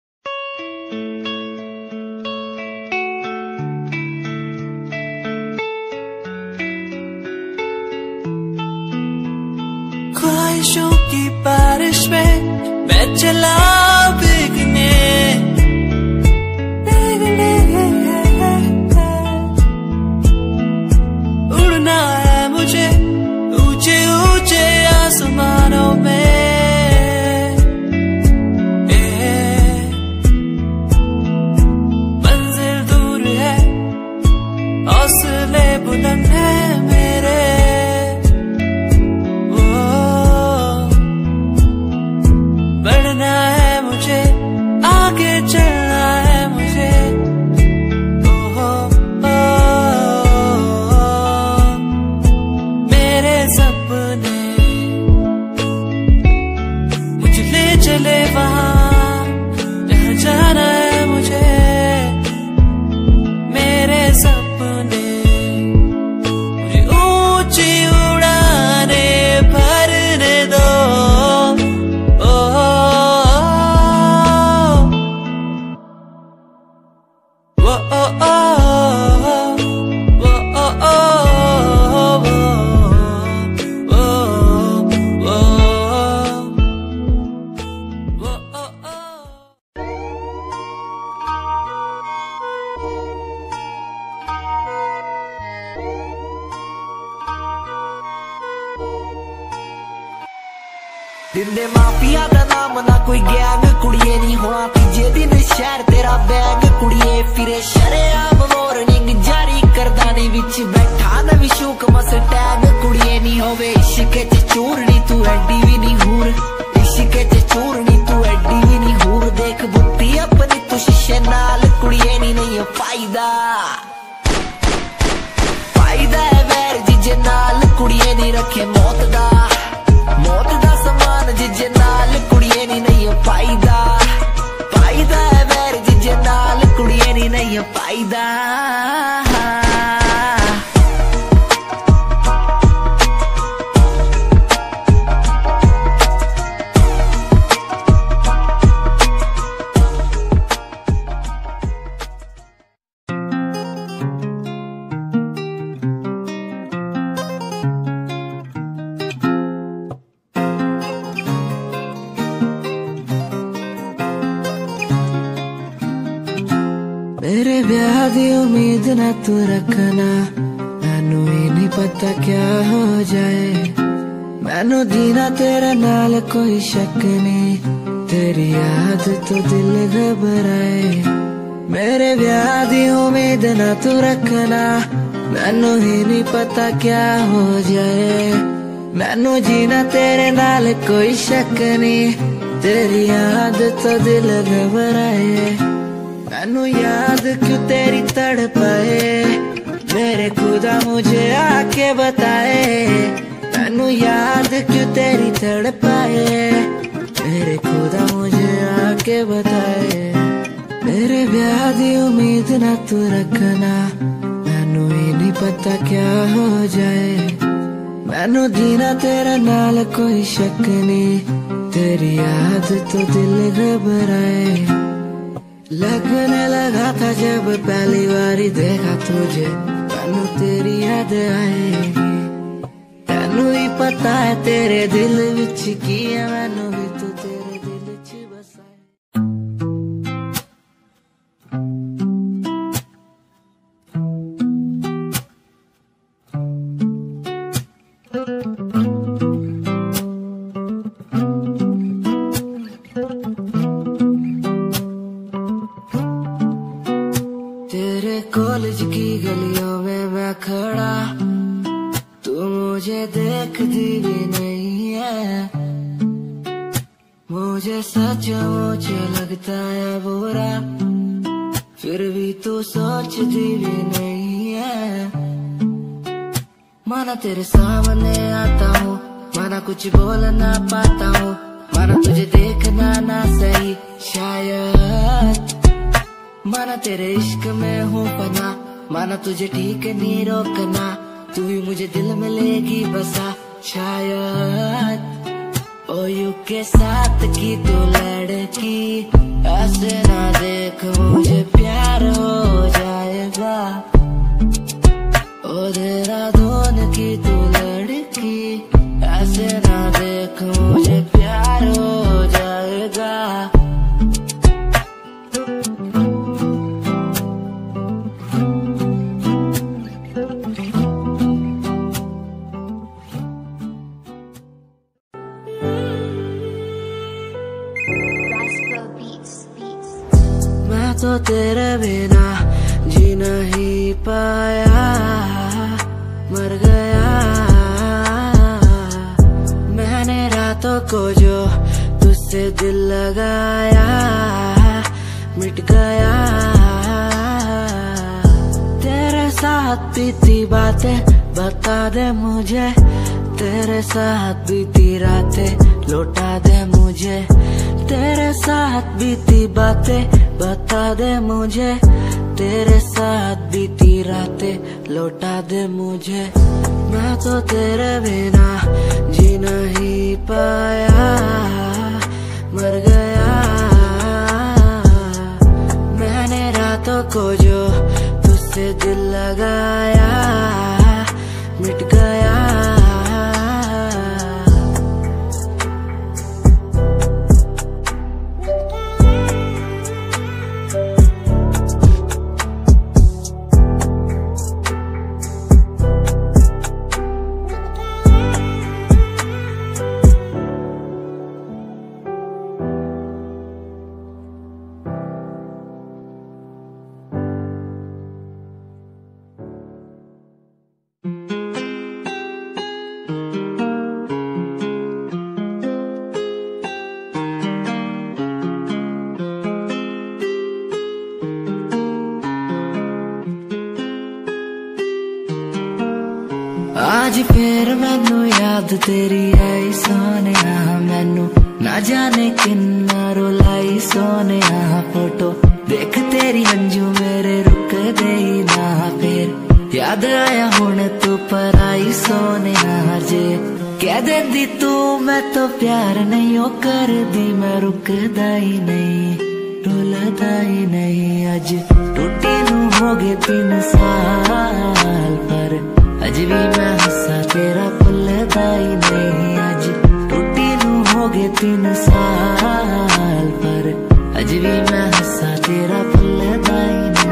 ख्वाहिशों की बारिश में मैं चला भीगने, उड़ना है मुझे ऊंचे ऊंचे आसमानों में। मंजिल दूर है, हौसले बुलंद है मेरे। ओ आगे चलना है मुझे। ओहो मेरे सपने मुझे ले चले वहाँ जहाँ जाना है मुझे। मेरे सपने मुझे ऊंची उड़ाने भरने दो। दिंदे माफिया दा नाम ना कोई गैंग कुड़िए नहीं होना तीजे दिन शहर तेरा बैंग कुड़िए फिरे शरेआम वार्निंग जारी करदानी विच बैठा नवी शूक मस टैग कुड़िए नहीं होवे इश्के च चूरनी तू एडी भी नहीं हूर इश्के च चूरनी तू एडी भी नहीं हूर देख बुद्धि अपनी तू शीशे नाल कुड़िए नहीं फायदा फायदा है वैर जिजे नाल कुड़िए नहीं रखे मौत दा समान जिजे नाल कुड़िए नहीं फायदा फायदा है वैर जिजे नाल कुड़िए नहीं फायदा। मेरे ब्याह दी उम्मीद ना तू रखना मैनू ही नहीं पता क्या हो जाए। मैनू जीना तेरे नाल कोई शक नहीं तेरी याद तो दिल घबराए। मेरे ब्याह दी उम्मीद ना तू रखना मैनू ही नहीं पता क्या हो जाए। मैनू जीना तेरे नाल कोई शक नहीं तेरी याद तो दिल घबराए। मैनू याद क्यों तेरी तड़पाए मेरे खुदा मुझे आके बताए। मैनू याद क्यों तेरी तड़पाए मेरे खुदा मुझे आके बताए। मेरे ब्याह दी उम्मीद ना तू रखना मैनू ही नहीं पता क्या हो जाए। मैनू जीना तेरे नाल कोई शक नहीं तेरी याद तो दिल घबराए। लगने लगा था जब पहली बारी देखा तुझे मैनू तेरी याद आएगी। मैनू ही पता है तेरे दिल विच की है मैनू भी तू तेरे दिल च बसाए। तेरे कॉलेज की गलियों में मैं खड़ा तू मुझे देखती भी नहीं है। मुझे सचमुच लगता है बुरा फिर भी तू सोचती भी नहीं है। माना तेरे सामने आता हूँ माना कुछ बोल ना पाता हूँ माना तुझे देखना ना सही शायद। माना तेरे इश्क में हूँ पना माना तुझे ठीक नहीं रोकना तू भी मुझे दिल में लेगी बसा शायद। ओ यू के साथ की तू लड़की ऐसे ना देख मुझे प्यार हो जाएगा। ओ देहरादून की तू लड़की ऐसे ना देख मुझे प्यार हो जाएगा। तो तेरे बिना जी नहीं पाया मर गया। मैंने रातों को जो तुझसे दिल लगाया साथ बीती बातें बता दे मुझे, तेरे साथ बीती रातें लौटा दे मुझे, तेरे साथ बीती बातें बता दे मुझे, तेरे साथ बीती रातें लौटा दे मुझे। मैं तो तेरे बिना जी नहीं पाया, मर गया मैंने रातों को जो तुझसे दिल लगाया, मिट गया। आज फिर मैनू याद तेरी आई सोनिया, मैनू ना जाने किन्ना रुलाई सोनिया। फोटो देख तेरी अंजू मेरे रुक दे ना, फिर याद आया हुण तू पर आई सोनिया। जे कह देंदी तू मैं तो प्यार नहीं ओ कर दी, मैं रुकदा ही नहीं रुलदा ही नहीं। अज टूटी नू हो गए 3 साल, पर अज भी मैं हंसा तेरा भुलदा ही नहीं। अज टूटी नू हो गए 3 साल, पर अज भी मैं हंसा तेरा भुलदा ही नहीं।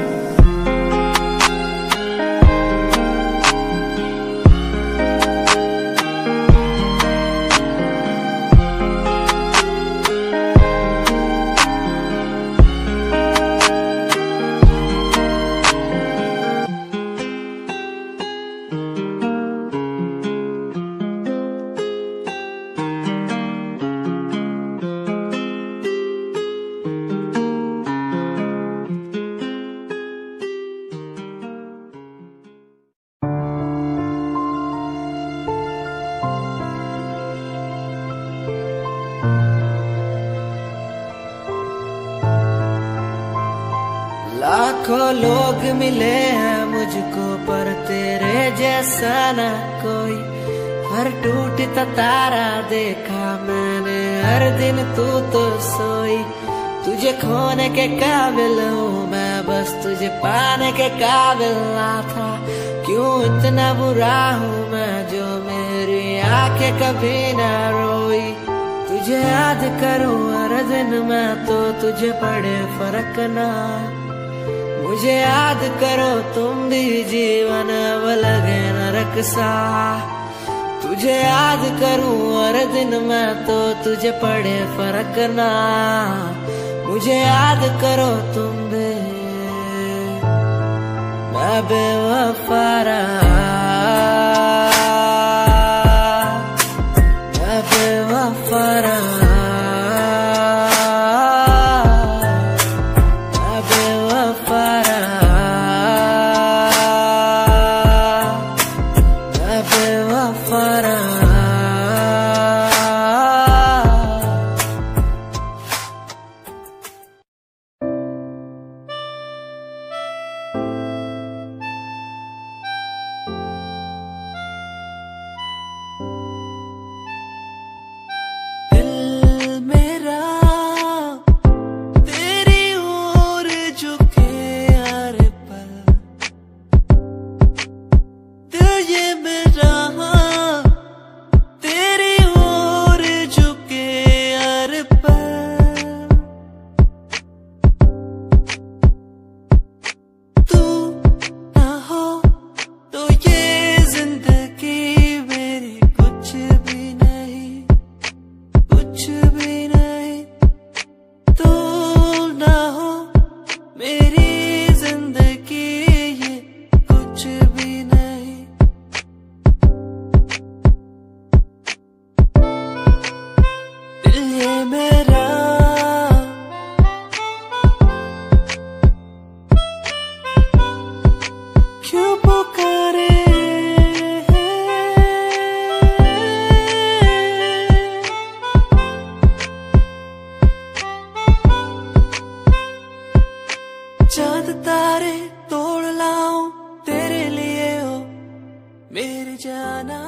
लाखों लोग मिले हैं मुझको पर तेरे जैसा न कोई, हर टूटता तारा देखा मैंने हर दिन तू तो सोई। तुझे खोने के काबिल हूँ मैं, बस तुझे पाने के काबिल ना था। क्यों इतना बुरा हूँ मैं जो मेरी आंखें कभी ना रोई। तुझे याद करूँ हर दिन मैं तो तुझे पड़े फर्क ना। मुझे याद करो तुम भी जीवन अब लगे नरक सा। तुझे याद करूं हर दिन मैं तो तुझे पड़े फर्क ना। मुझे याद करो तुम भी, मैं बेवफा रहा, मैं बेवफा रहा। क्यों चांद तारे तोड़ लाऊं तेरे लिए ओ मेरी जाना।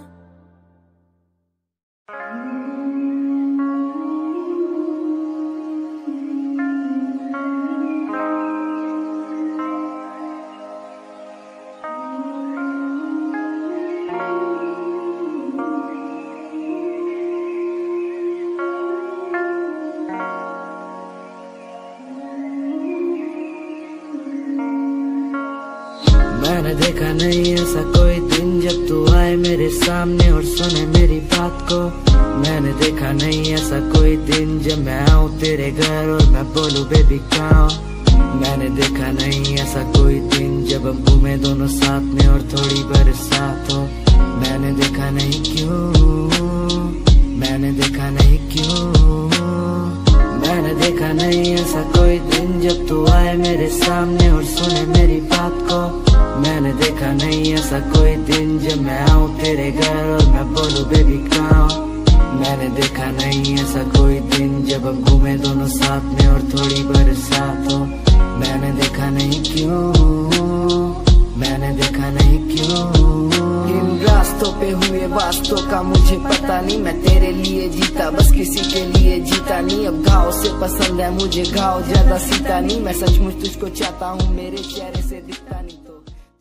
मैंने देखा नहीं ऐसा कोई दिन जब तू आए मेरे सामने और सुने मेरी बात को। मैंने देखा नहीं ऐसा कोई दिन जब मैं आऊँ तेरे घर और मैं बोलूँ बेबी कहाँ। मैंने देखा नहीं ऐसा कोई दिन जब हम घूमे दोनों साथ में और थोड़ी बरसात हो। मैंने देखा नहीं क्यों, मैंने देखा नहीं क्यों। मैंने देखा नहीं ऐसा कोई दिन जब तू आए मेरे सामने और सुने मेरी बात को। मैंने देखा नहीं ऐसा कोई दिन जब मैं आऊँ तेरे घर और मैं बोलूँ बेबी कहाँ। मैंने देखा नहीं ऐसा कोई दिन जब हम घूमे दोनों साथ में और थोड़ी बरसात हो। मैंने देखा नहीं क्यों, मैंने देखा नहीं क्यों। इन रास्तों पे हुए वास्तों का मुझे पता नहीं, मैं तेरे लिए जीता बस किसी के लिए जीता नहीं। अब घाव से पसंद है मुझे घाव ज्यादा सीता नहीं, मैं सचमुच तुझको चाहता हूँ मेरे चेहरे से दिखता नहीं तो।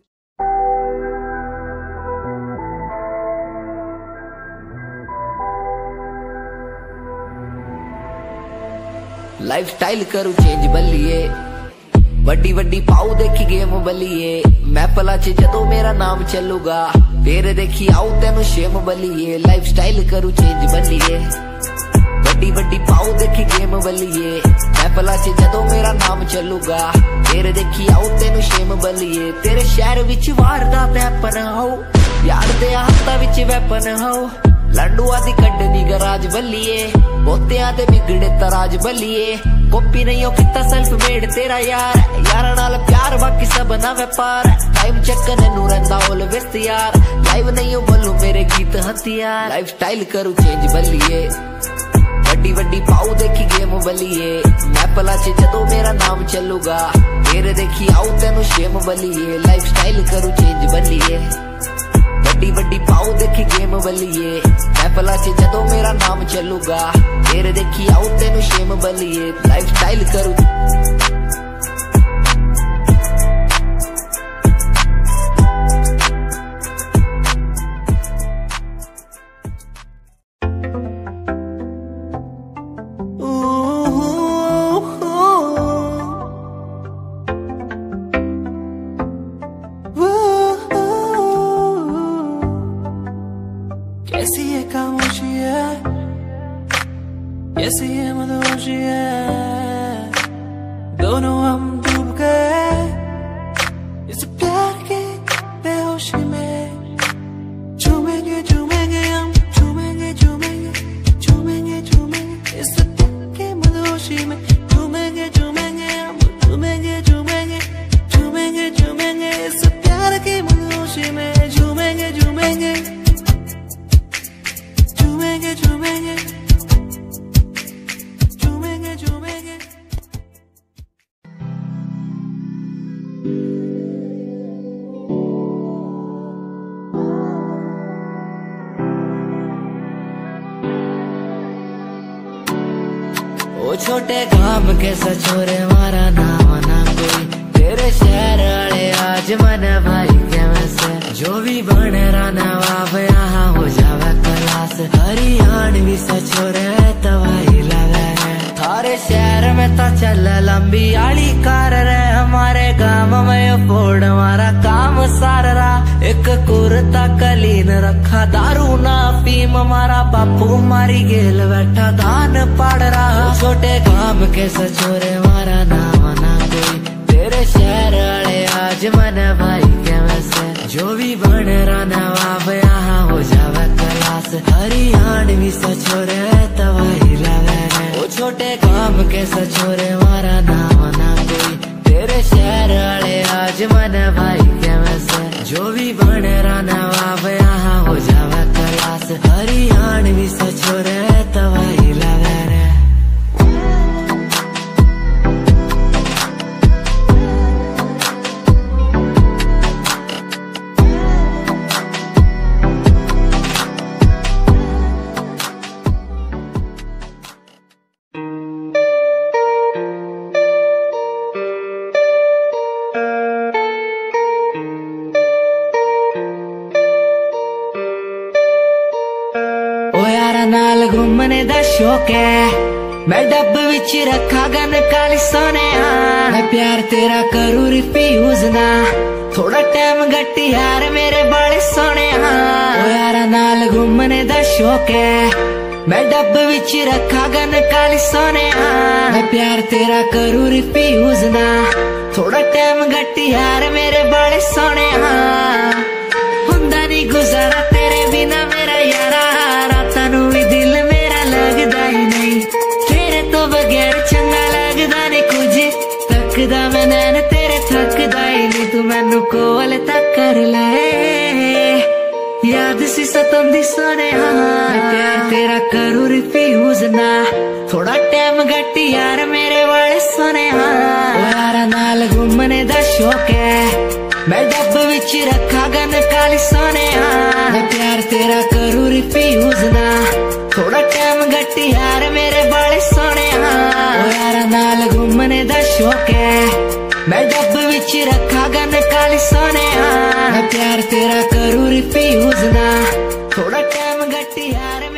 लाइफ स्टाइल करूँ चेंज बल्लिए, वड्डी वड्डी पाऊ देखी गेम बलिए। मैं पला च जदों मेरा नाम चलूगा फिर देखी आऊ तेनू शेम बलिए। लाइफ स्टाइल करूँ चेंज बलिए, वड्डी वड्डी पाऊ देखी गेम बलिए। मैं पला च जदों मेरा नाम चलूगा फिर देखी आऊ तेनू शेम बलिए। तेरे शहर विच वारदात वेपन हो, यार दे हाथा विच वेपन हो। लंडुआ दी कड्डनी गराज बलिए, बोतियां दे बिगड़े तराज बलिए। कॉपी नहीं हो कितना सेल्फ मेड तेरा यार, यार नाल प्यार बाकी सब ना व्यापार। टाइम चक्कर नू रंदा ऑलवेज तैयार, लाइव नहीं हो बोलू मेरे गीत हथियार। लाइफ स्टाइल करूँ चेंज बलिए, वड्डी वड्डी पाऊ देखी गेम बलिए। मैं पला च जदों मेरा नाम चलूगा फिर देखी आऊ तेनू शेम बलिए। लाइफ स्टाइल करूँ चेंज बलिए, वड्डी वड्डी पाऊ देखी गेम बलिए। मैं पला च जदों मेरा नाम चलूगा फिर देखी आऊ तेनू शेम बलिए। लाइफ स्टाइल करूँ कैसी ये खामोशी है, कैसी ये मदहोशी है। दोनों हम डूब गए इस प्यार के बेहोशी में। झूमेंगे झूमेंगे हम, झूमेंगे झूमेंगे झूमेंगे झूमेंगे इस प्यार के मदहोशी में। झूमेंगे झूमेंगे हम, झूमेंगे झूमेंगे झूमेंगे झूमेंगे इस प्यार के मदहोशी में। झूमेंगे झूमेंगे झूमेंगे झूमेंगे झूमेंगे झूमेंगे। ओ छोटे काम के सचोरे मारा नाम ना कोई, तेरे शहर वाले आज मन भाई के वैसे। जो भी बने राना बाप यहाँ हो जावे क्लास, हरियाणवी सचोरे तवाही लगे है। थारे शहर में तो चल लंबी आली कार रे, हमारे गाँव में फोड़ हमारा काम सार रहा। एक कुर्ता कलीन रखा दारू ना पीम, हमारा बापू मारी गेल बैठा दान पाड़ रहा। छोटे काम के सचोरे मारा नाम ना कोई, तेरे शहर वाले आज मन भाई के वैसे। जो भी बन राना बाप यहाँ हो जावे क्लास, हरियाणवी सचोरे तवाही लगे है। ओ छोटे काम के सचोरे मारा नाम ना कोई, तेरे शहर वाले आज मन भाई के वैसे। जो भी बन राना बाप यहाँ हो जावे क्लास, हरियाणवी सचोरे तवाही लगे रे। घूमने दा शौक है। मैं डब विच रखा गन काली सोने, मैं प्यार तेरा करूँ रिफ्यूज ना, थोड़ा टाइम घट यार मेरे बाले सोने। ओ यारा नाल घूमने दा शौक है। मैं डब विच रखा गन काली सोने, मैं प्यार तेरा करूँ रिफ्यूज ना, थोड़ा टाइम घट यार मेरे बाले सोने। हुंदा नहीं गुजारा तेरे बिना मेरा यारा, रातां नूं भी दिल मेरा लगदा ही नहीं, तेरे तो बगैर चंगा लगदा नहीं कुछ, तकदा मैं नैन तेरे थकदा ही नहीं, तू मैनू कोल तक कर ले, याद सी सतंदी सोने। प्यार तेरा करूँ रिफ्यूज ना, थोड़ा टाइम घट यार मेरे वाले सोने। यारा नाल घूमने दा शौक है। मैं डब विच रखा गन काली सोने, मैं प्यार तेरा करूँ रिफ्यूज ना, थोड़ा टाइम घट यार मेरे बाले सोने। यारा नाल घूमने दा शौक है। मैं डब विच रखा गन काली सोने, मैं प्यार तेरा करूँ रिफ्यूज ना, थोड़ा टाइम घट यार